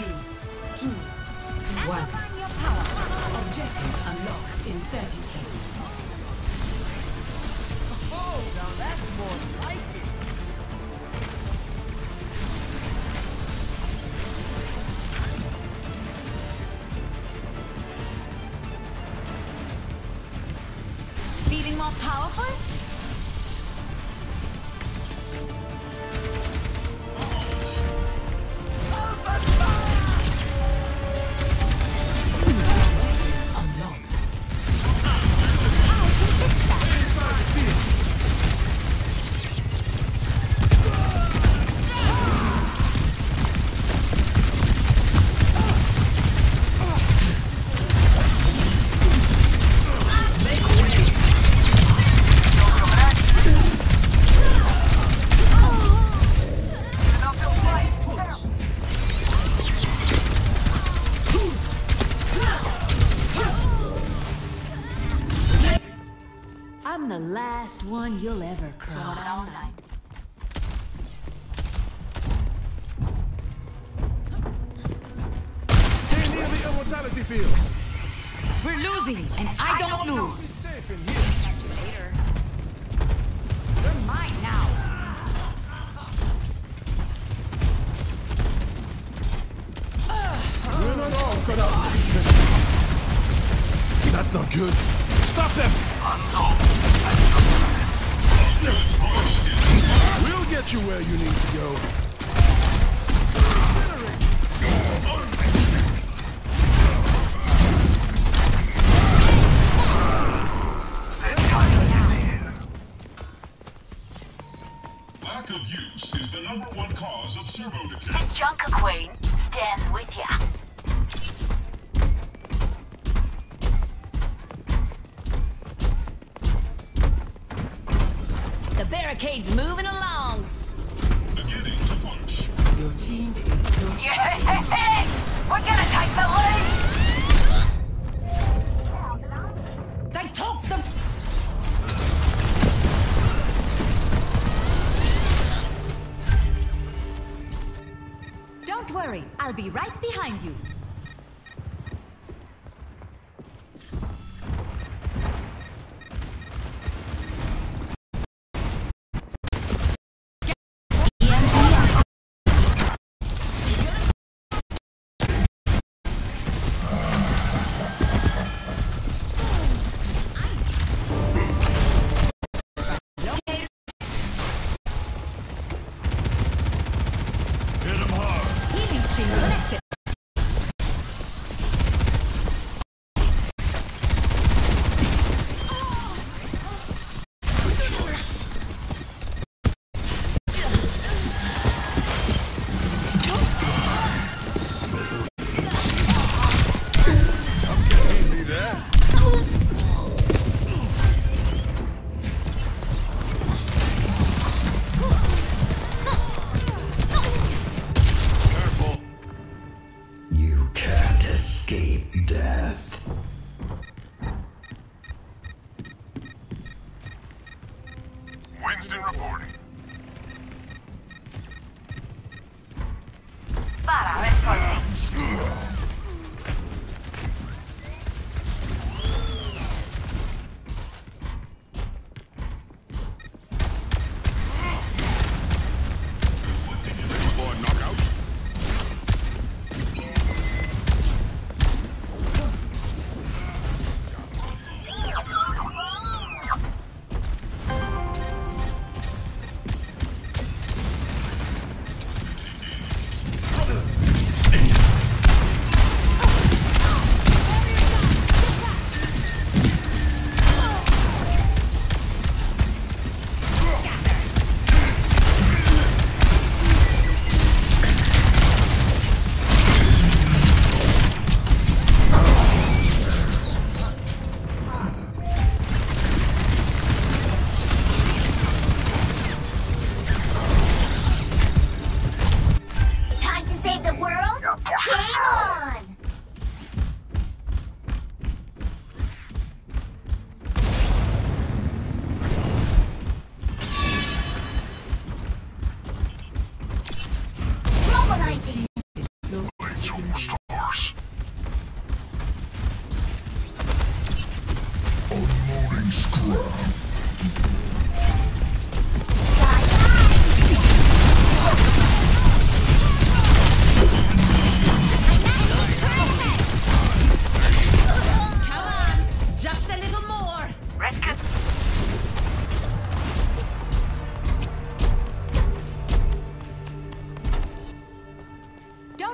1. Objective unlocks in 30 seconds. Oh, now that's more like it. Feeling more powerful? I'm the last one you'll ever cross. Stay near the immortality field. We're losing, and I don't lose. Safe in here. You're mine now. We're not all cut out to be tricky. That's not good. Stop them! We'll get you where you need to go. Lack of use is the #1 cause of servo decay. The Junker Queen stands with ya. The barricade's moving along. Beginning to punch. Your team is close. Yeah, we're gonna take the lead. They took them. Don't worry, I'll be right behind you.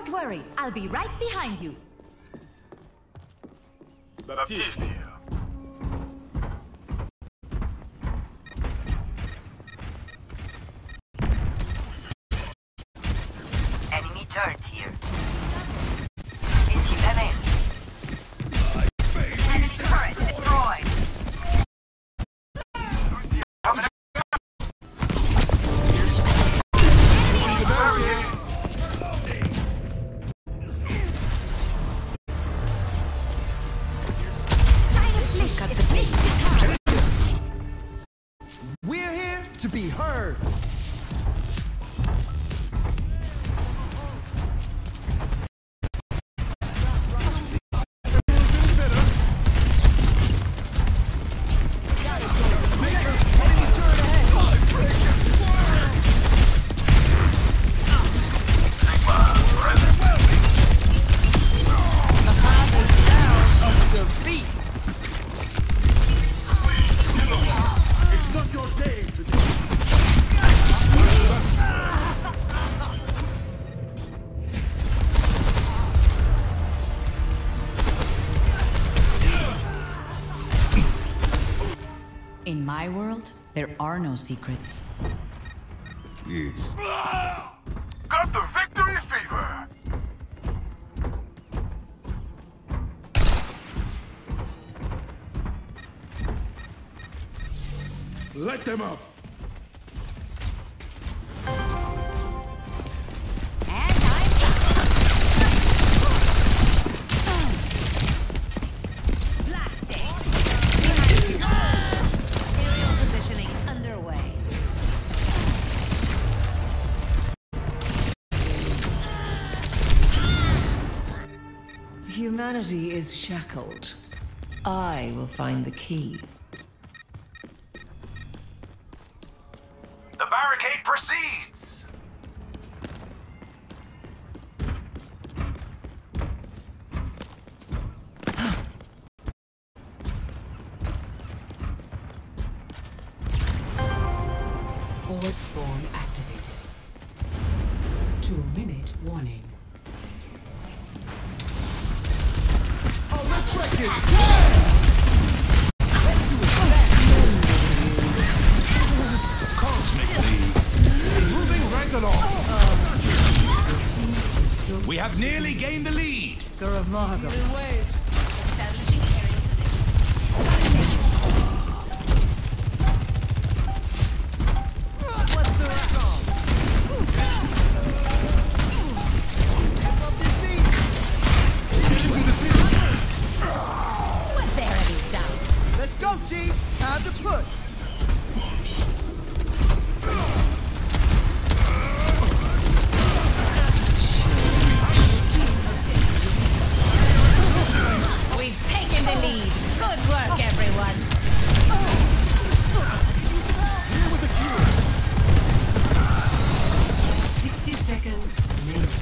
Don't worry, I'll be right behind you. Baptiste here. Enemy turret here. Enemy turret destroyed. We're here to be heard. It's not your day today. In my world, there are no secrets. It's... Got the victory fever! Let them up! Humanity is shackled. I will find the key. The barricade proceeds! Forward spawn activated. 2-minute warning. Oh, let's break it! Moving right along. We have nearly gained the lead. Gurav Mahaga. What's the record? Step up this beat. Was there any doubt? Let's go, Chief. Time to push. We've taken the lead. Good work, everyone. Here with the cure. 60 seconds remaining.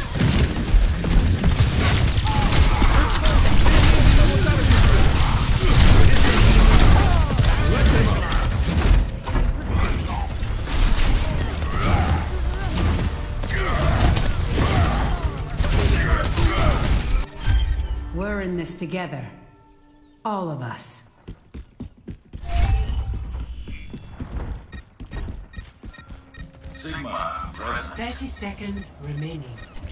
We're in this together. All of us. Sigma, present. 30 seconds remaining.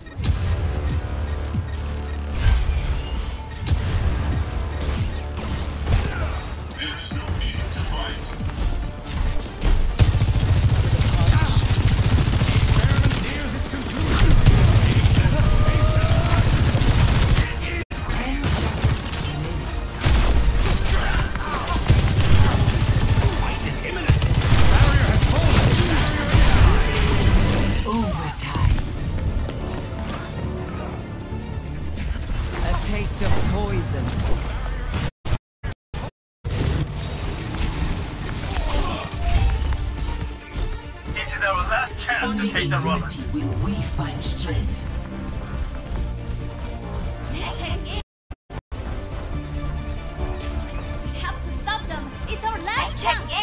There's no need to fight. Experiment nears its conclusion. 10 seconds remaining. Fight is imminent. Barrier has fallen. Overtime. A taste of poison. This is our last chance Only to take in the rubber. unity will we find strength. We have to stop them. It's our last chance.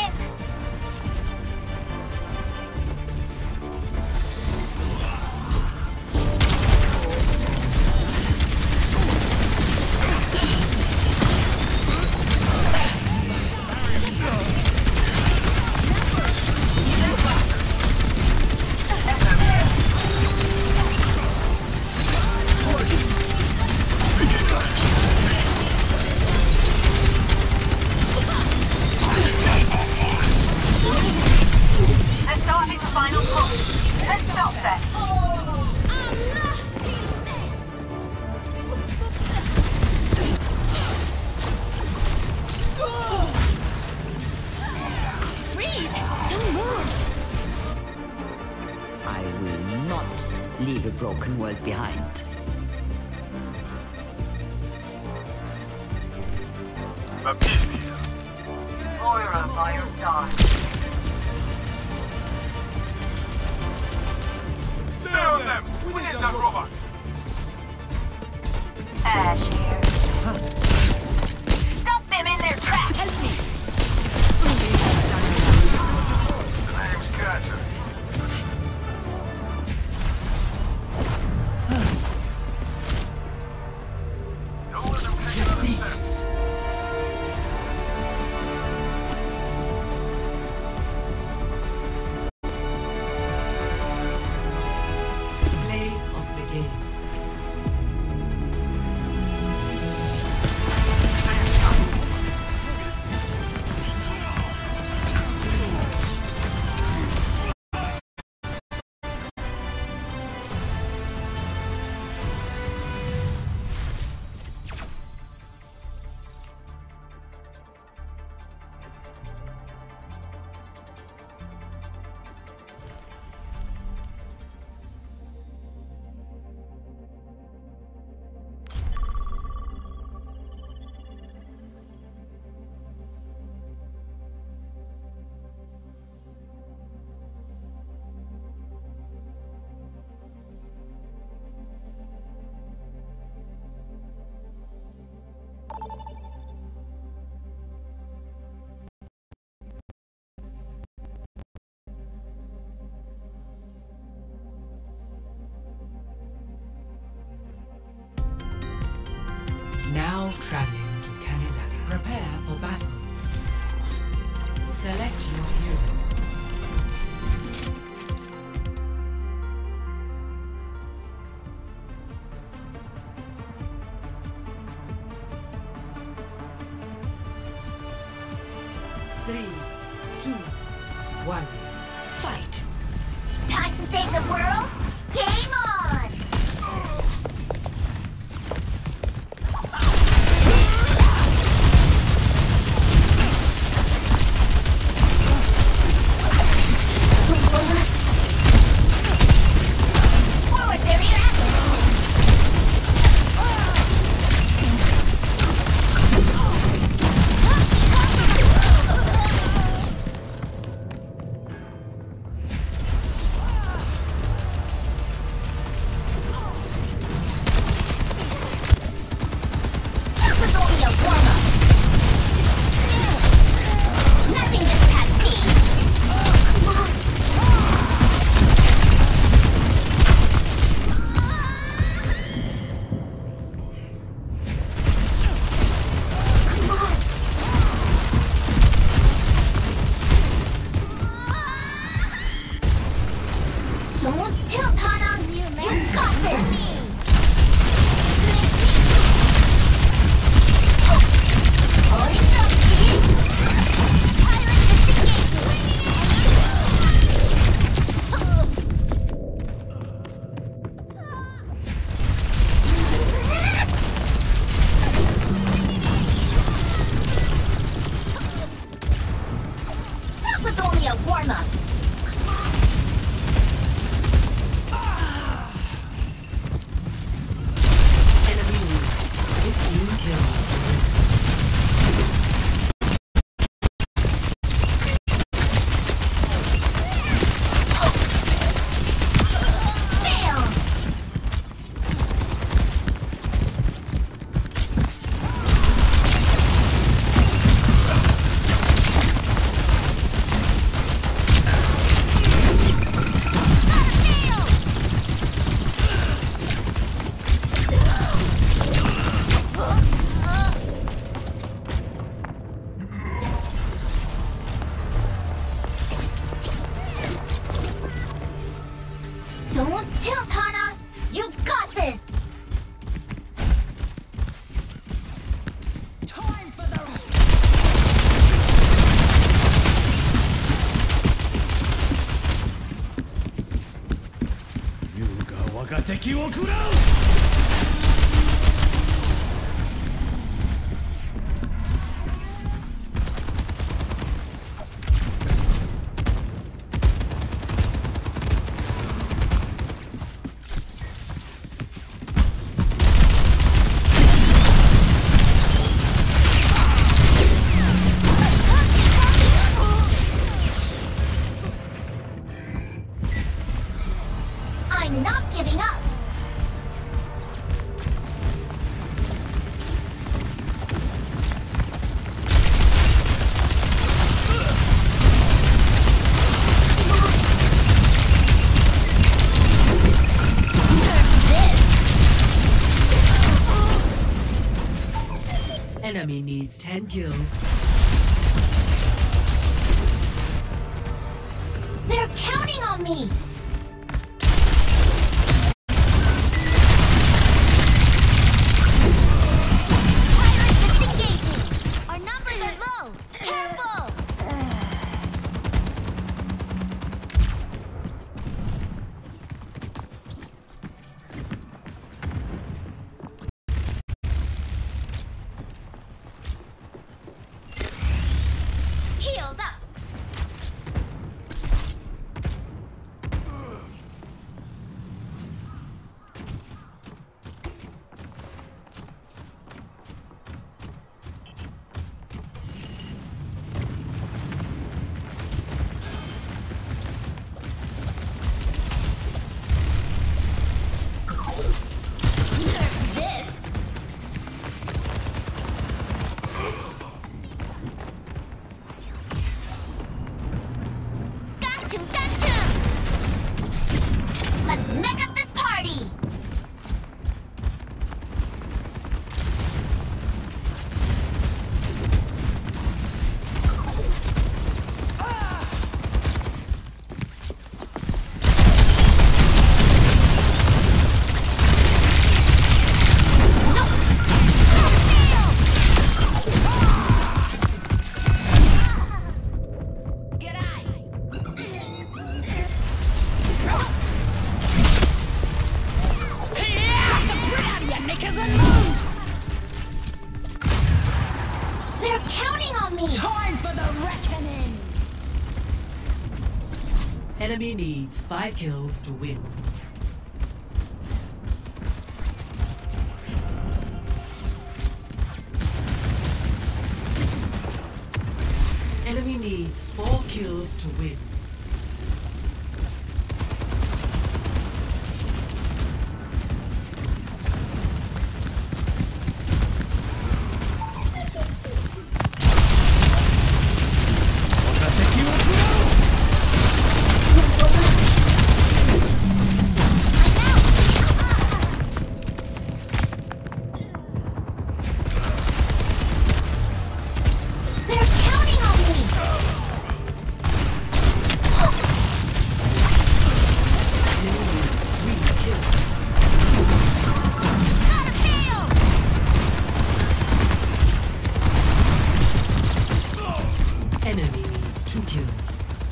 leave a broken world behind. Moira by your side. Stay on them! We need that robot! Ash here. Stop them in their tracks! Help me! The name's Catcher. Don't let them take another step. Play of the game. Now traveling to Kanizaki. Prepare for battle. Select your hero. Three, two, one, fight! Time to save the world? Game on! Forward, barrier That was only a warm-up. Nothing gets past me. Don't tilt, Hana! You got this! That was only a warm-up. Enemy wins. 15 kills. Bam! Don't tilt, Hana! You got this! Time for the... Yuga waga teki wo kurau! I'm not giving up! Enemy needs 10 kills. They're counting on me! Pirates disengaging! Our numbers are low! Careful! Healed up! Let's make up this party! They're counting on me! Time for the reckoning! Enemy needs 5 kills to win. Enemy needs 4 kills to win. Enemy needs 2 kills.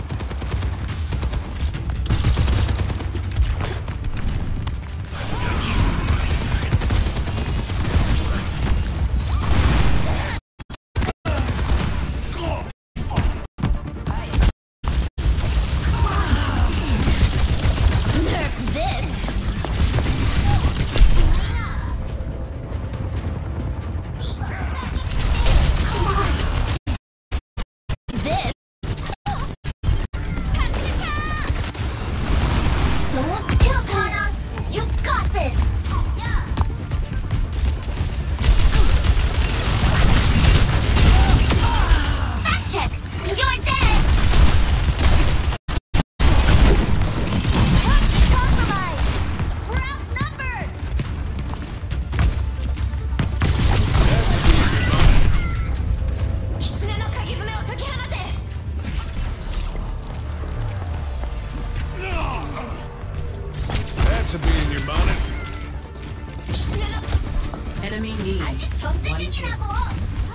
To be in your bonnet. Enemy needs I just don't think 1 you can kill. have all.